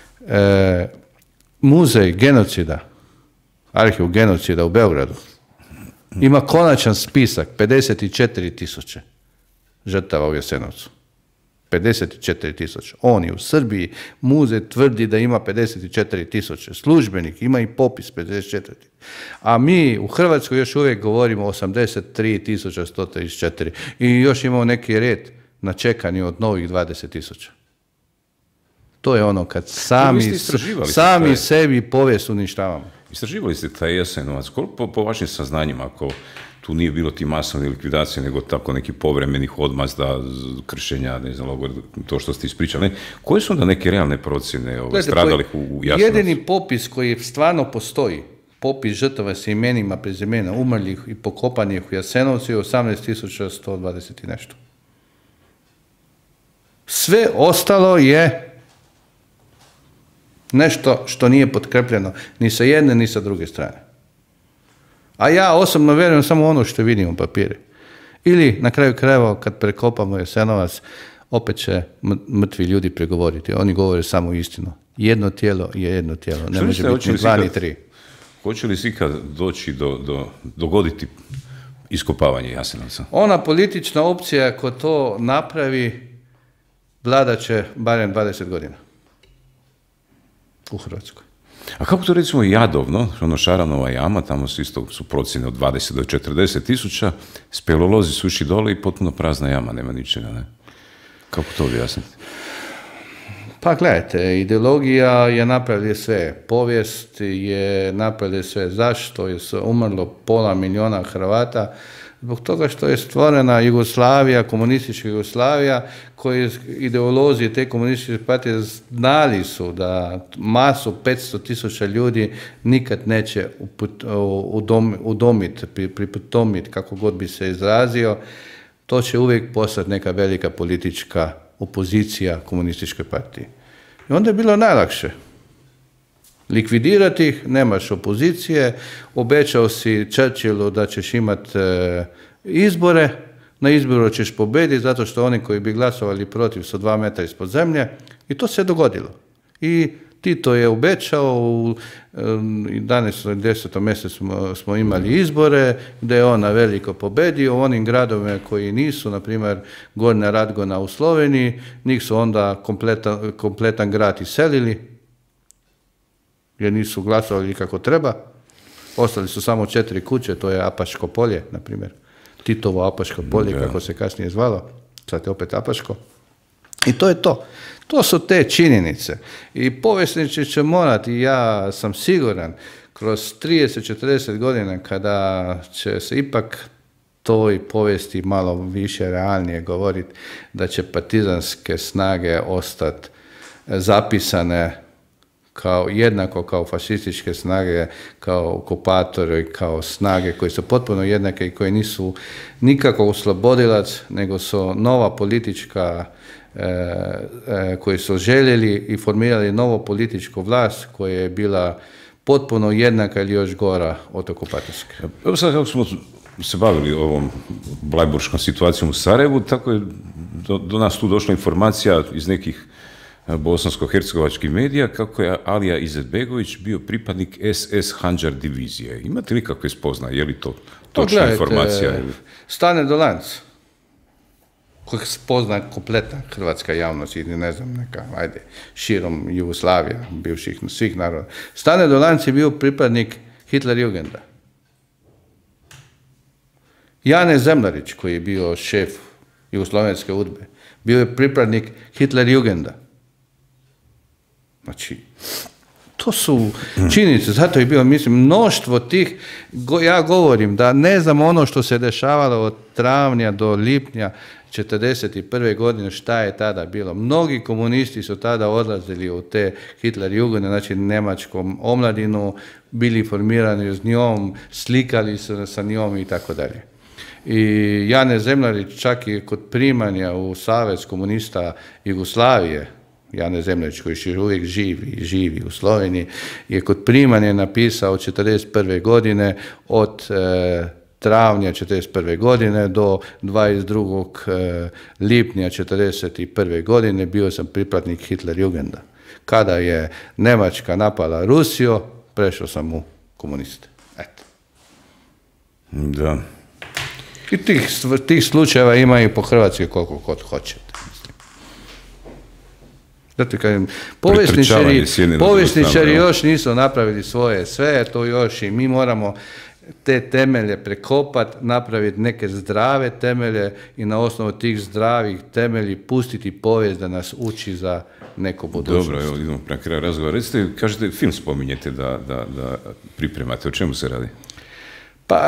Muzej genocida, arhiv genocida u Beogradu, ima konačan spisak 54.000 žrtava u Jasenovcu. 54.000. Oni u Srbiji, muzej tvrdi da ima 54.000. Službenik ima i popis 54.000. A mi u Hrvatskoj još uvijek govorimo 83.134. I još imamo neki red na čekanju od novih 20.000. To je ono kad sami sebi povijest uništavamo. Istraživali ste taj Jasenovac. Koliko po vašim saznanjima, ako tu nije bilo ti masovne likvidacije, nego tako neki povremenih odmazda, kršenja, ne znam, to što ste ispričali, koje su onda neke realne procjene stradalih u Jasenovcu? Jedini popis koji stvarno postoji, popis žrtava s imenima, prezimena, umrlih i pokopanih u Jasenovcu je 18.120 i nešto. Sve ostalo je nešto što nije potkrepljeno ni sa jedne ni sa druge strane. A ja osobno vjerujem samo ono što vidim u papiri. Ili na kraju krajeva kad prekopamo Jasenovac, opet će mrtvi ljudi pregovoriti. Oni govore samo istinu. Jedno tijelo je jedno tijelo. Ne može biti ni 2 ni 3. Hoće li se ikad doći dogoditi iskopavanje Jasenovca? Ona politična opcija ko to napravi vladat će barem 20 godina u Hrvatskoj. A kako to recimo Jadovno, ono Šaranova jama, tamo su isto procjene od 20 do 40.000, speleolozi su išli dole i potpuno prazna jama, nema ničega, ne? Kako to objasniti? Pa gledajte, ideologija je napravila sve, povijest je napravila sve. Zašto je umrlo 500.000 Hrvata? Zbog toga što je stvorena Jugoslavija, komunistička Jugoslavija, koji ideolozi te komunističke partije znali su da masu 500.000 ljudi nikad neće udomiti, priputomiti, kako god bi se izrazio. To će uvijek postati neka velika politička opozicija komunističkoj partiji. I onda je bilo najlakše likvidirati ih, nemaš opozicije, obećao si Churchillu da ćeš imati izbore, na izboru ćeš pobediti zato što oni koji bi glasovali protiv su 2 metra ispod zemlje i to se dogodilo. I Tito je obećao, u 11. i 10. mjesecu smo imali izbore, gdje je on na veliko pobedio u onim gradovima koji nisu, na primjer Gornja Radgona u Sloveniji, njih su onda kompletan grad iselili, jer nisu glasovali kako treba. Ostali su samo 4 kuće, to je Apaško polje, na primjer. Titovo Apaško polje, kako se kasnije zvalo, sad je opet Apaško. I to je to. To su te činjenice. I povjesnici će morati, ja sam siguran, kroz 30-40 godina, kada će se ipak toj povijesti malo više realnije govoriti, da će partizanske snage ostati zapisane jednako kao fašističke snage, kao okupatori, kao snage koje su potpuno jednake i koje nisu nikako oslobodilac, nego su nova politička, koji su željeli i formirali novu političku vlast koja je bila potpuno jednaka ili još gora od okupatorske. Evo sad kako smo se bavili ovom blajburškom situacijom u Sarajevu, tako je do nas tu došla informacija iz nekih bosansko-hercegovačkih medija kako je Alija Izetbegović bio pripadnik SS Handžar divizije. Imate li kakve spoznaje? Je li to točna informacija? Stane Dolanc, kojeg spozna kompletna hrvatska javnost ili ne znam neka, ajde, širom Jugoslavija, bivših svih naroda. Stane Dolanc je bio pripadnik Hitlerjugenda. Janez Zemljarić, koji je bio šef jugoslovenske UDBE. Bio je pripadnik Hitlerjugenda. Znači, to su činjenice, zato je bilo, mislim, mnoštvo tih, ja govorim da ne znam ono što se dešavalo od travnja do lipnja 1941. godine, šta je tada bilo. Mnogi komunisti su tada odlazili u te Hitlerjugende, znači njemačkom omladinu, bili formirani s njom, slikali se sa njom i tako dalje. I Janez Zemljarić čak i kod primanja u Savez komunista Jugoslavije, Janez Zemljarić koji još uvijek živi u Sloveniji, je kod primanja napisao 1941. godine od travnja 1941. godine do 22. lipnja 1941. godine bio sam pripadnik Hitlerjugenda. Kada je Njemačka napala Rusiju, prešao sam u komuniste. Eto. Da. I tih slučajeva ima i po Hrvatskoj koliko god hoćete. Zato kažem, povjesničari još nisu napravili svoje, sve je to još i mi moramo te temelje prekopati, napraviti neke zdrave temelje i na osnovu tih zdravih temelji pustiti povijest da nas uči za neku budućnost. Dobro, evo idemo prema kraju razgovora. Recite, kažete, film spominjete da pripremate, o čemu se radi? Pa,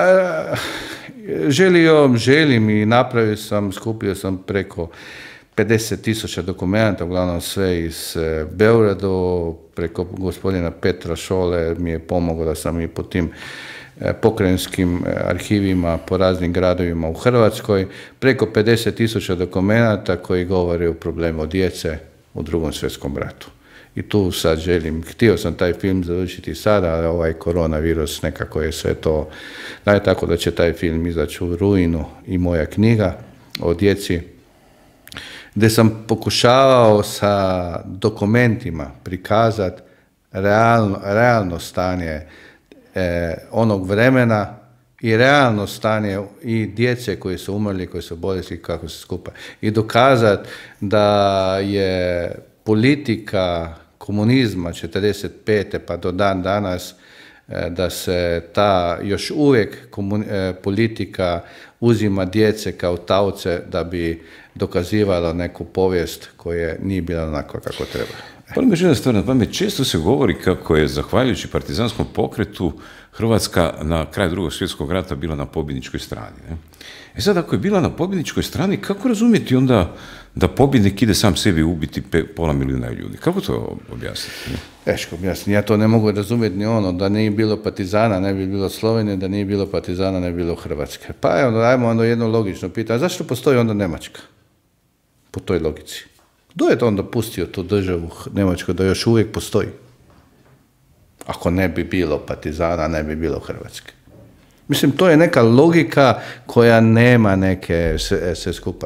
želim i napravio sam, skupio sam preko 50.000 dokumenta, uglavnom sve iz Beogradu, preko gospodina Petra Šole mi je pomogao da sam i po tim pokrajinskim arhivima po raznim gradovima u Hrvatskoj, preko 50.000 dokumenta koji govore o problemu djece u Drugom svjetskom ratu. I tu sad htio sam taj film završiti sada, ali ovaj koronavirus nekako je sve to, tako da će taj film izaći u rujnu i moja knjiga o djeci, gdje sam pokušavao sa dokumentima prikazati realno stanje onog vremena i realno stanje i djece koji su umrli, koji su bolesni, kako se skupa. I dokazati da je politika komunizma 1945. pa do dan danas, da se ta još uvijek politika uzima djece kao taoce da bi dokazivala neku povijest koja nije bila onako kako treba. Pa mi želim stvar na pamet, često se govori kako je, zahvaljujući partizanskom pokretu, Hrvatska na kraju Drugog svjetskog rata bila na pobjedničkoj strani. Ne? E sad, ako je bila na pobjedničkoj strani, kako razumjeti onda da pobjednik ide sam sebi ubiti pola milijuna ljudi? Kako to objasniti? Teško objasniti. Ja to ne mogu razumjeti ni ono, da nije bilo partizana, ne bi bilo Slovenije, da nije bilo partizana, ne bi bilo Hrvatske. Pa evo, ajmo onda jedno logično pitanje. Zašto postoji onda Njemačka? Po toj logici. Kdo je to onda pustio tu državu Njemačku da još uvijek postoji? Ako ne bi bilo partizana, ne bi bilo Hrvatske. Mislim, to je neka logika koja nema neke sve skupa.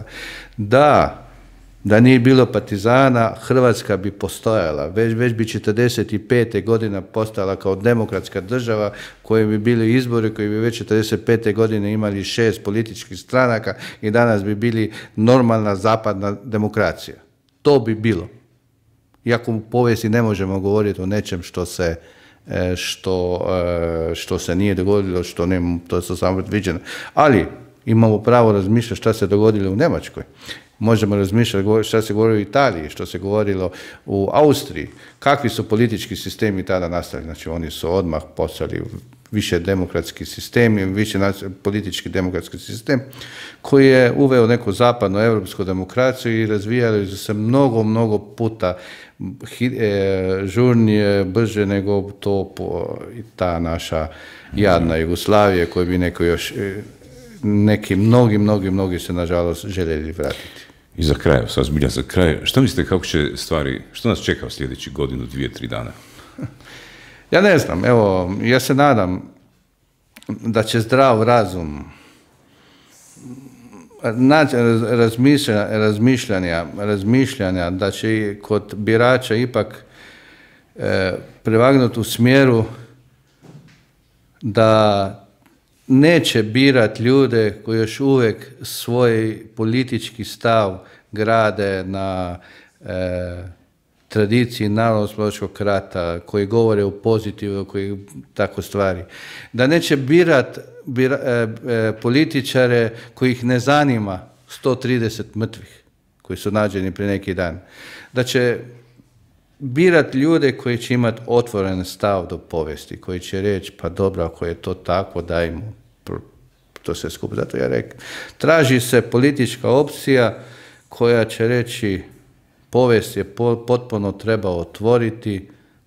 Da nije bilo partizana, Hrvatska bi postojala. Već bi 1945. godina postojala kao demokratska država, koji bi bili izbori, koji bi već 1945. godine imali 6 političkih stranaka i danas bi bili normalna zapadna demokracija. To bi bilo. Iako u povijesti ne možemo govoriti o nečem što se nije dogodilo, to su samo viđeno. Ali imamo pravo razmišljati šta se dogodilo u Njemačkoj. Možemo razmišljati šta se govorilo u Italiji, što se govorilo u Austriji, kakvi su politički sistemi tada nastali. Znači oni su odmah postali više demokratski sistem, više politički demokratski sistem koji je uveo neku zapadnu europsku demokraciju i razvijali su se mnogo puta žurnije, brže nego to ta naša jadna Jugoslavija koju bi mnogi se nažalost željeli vratiti. I za kraj, sad zbilja za kraj, što mislite kako će stvari, što nas čeka u sljedećih godinu, 2-3 dana? Ja ne znam, evo, ja se nadam da će zdrav razum razmišljanja da će kod birača ipak prevagnuti u smjeru da neće birati ljude koji još uvijek svoj politički stav grade na tradiciji narodnooslobodilačkog rata, koji govore u pozitivu, koji tako stvari. Da neće birati političare koji ih ne zanima 130 mrtvih koji su nađeni prije neki dan. Da će birati ljude koji će imati otvoren stav do povijesti, koji će reći, pa dobro, ako je to tako, dajmo to sve skupo. Zato ja rekao, traži se politička opcija koja će reći, povijest je potpuno treba otvoriti,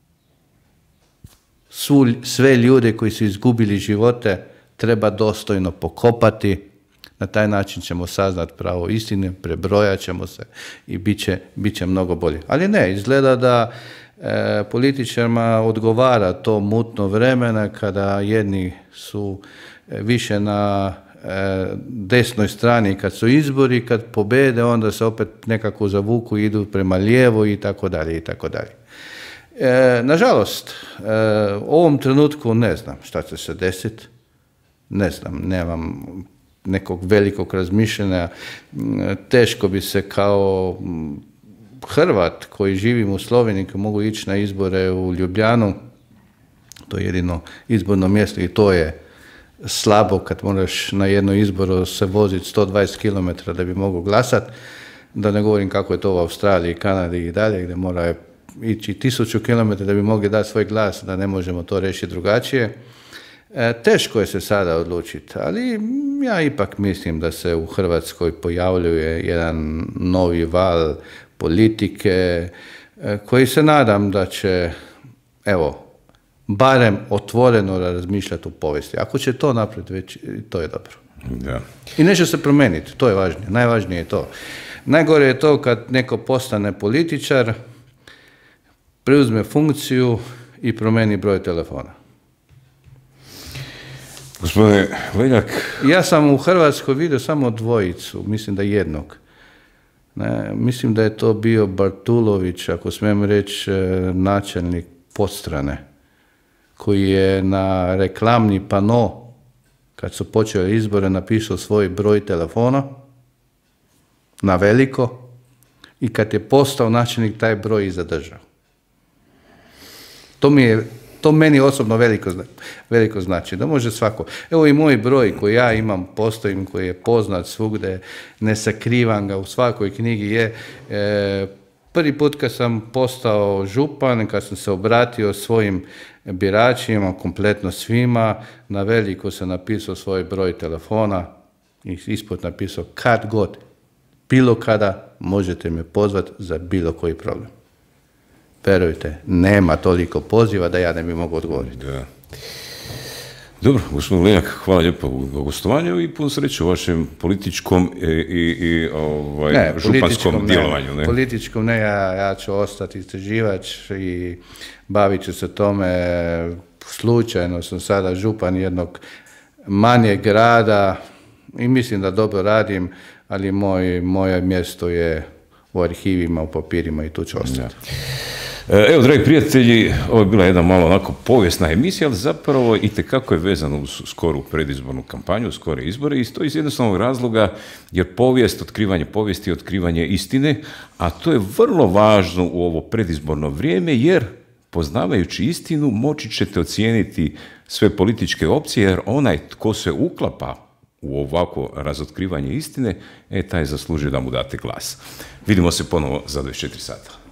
sve ljude koji su izgubili živote treba dostojno pokopati, na taj način ćemo saznati pravo istine, prebrojat ćemo se i bit će mnogo bolje. Ali ne, izgleda da političarima odgovara to mutno vremena kada jedni su više na desnoj strani kad su izbori, kad pobede, onda se opet nekako zavuku i idu prema lijevo i tako dalje i tako dalje. Nažalost, u ovom trenutku ne znam šta će se desiti, ne znam, nemam nekog velikog razmišljanja, teško bi se kao Hrvat koji živim u Sloveniji, koji mogu ići na izbore u Ljubljanu, to je jedino izborno mjesto i to je slabo kad moraš na jedno izboru se voziti 120 km da bi mogao glasati, da ne govorim kako je to u Australiji, Kanadi i dalje, gdje mora ići 1000 km da bi mogli dati svoj glas, da ne možemo to riješiti drugačije. Teško je se sada odlučiti, ali ja ipak mislim da se u Hrvatskoj pojavljuje jedan novi val politike koji se nadam da će, evo, barem otvoreno razmišljati o povijesti. Ako će to napraviti već, to je dobro. Da. I neće se promijeniti, to je važnije, najvažnije je to. Najgore je to kad neko postane političar, preuzme funkciju i promijeni broj telefona. Gospodine Leljak. Ja sam u Hrvatskoj vidio samo dvojicu, mislim da jednog. Mislim da je to bio Bartulović, ako smijem reći, načelnik Podstrane, koji je na reklamni pano, kad su počeli izbore, napisao svoj broj telefona na veliko i kad je postao načelnik, taj broj i zadržao. To meni osobno veliko znači, da može svako. Evo i moj broj koji ja imam, postojim, koji je poznat svugde, ne sakrivam ga, u svakoj knjigi je. Prvi put kad sam postao župan, kad sam se obratio svojim biračima, kompletno svima, na veliko sam napisao svoj broj telefona i ispod napisao kad god, bilo kada možete me pozvati za bilo koji problem. Verujte, nema toliko poziva da ja ne bi mogao odgovoriti. Da. Dobro, gospodin Leljak, hvala lijepo u gostovanju i puno sreće u vašem političkom i županskom djelovanju. Ne, političkom ne, ja ću ostati istraživač i bavit ću se tome. Slučajno sam sada župan jednog manjeg grada i mislim da dobro radim, ali moje mjesto je u arhivima, u papirima i tu ću ostati. Ja. Evo, dragi prijatelji, ovo je bila jedna malo onako povijesna emisija, ali zapravo itekako je vezano uz skoru predizbornu kampanju, skore izbore, i to iz jednostavnog razloga jer povijest, otkrivanje povijesti, otkrivanje istine, a to je vrlo važno u ovo predizborno vrijeme, jer poznavajući istinu moći ćete ocijeniti sve političke opcije, jer onaj tko se uklapa u ovako razotkrivanje istine, taj zaslužuje da mu date glas. Vidimo se ponovo za 24 sata.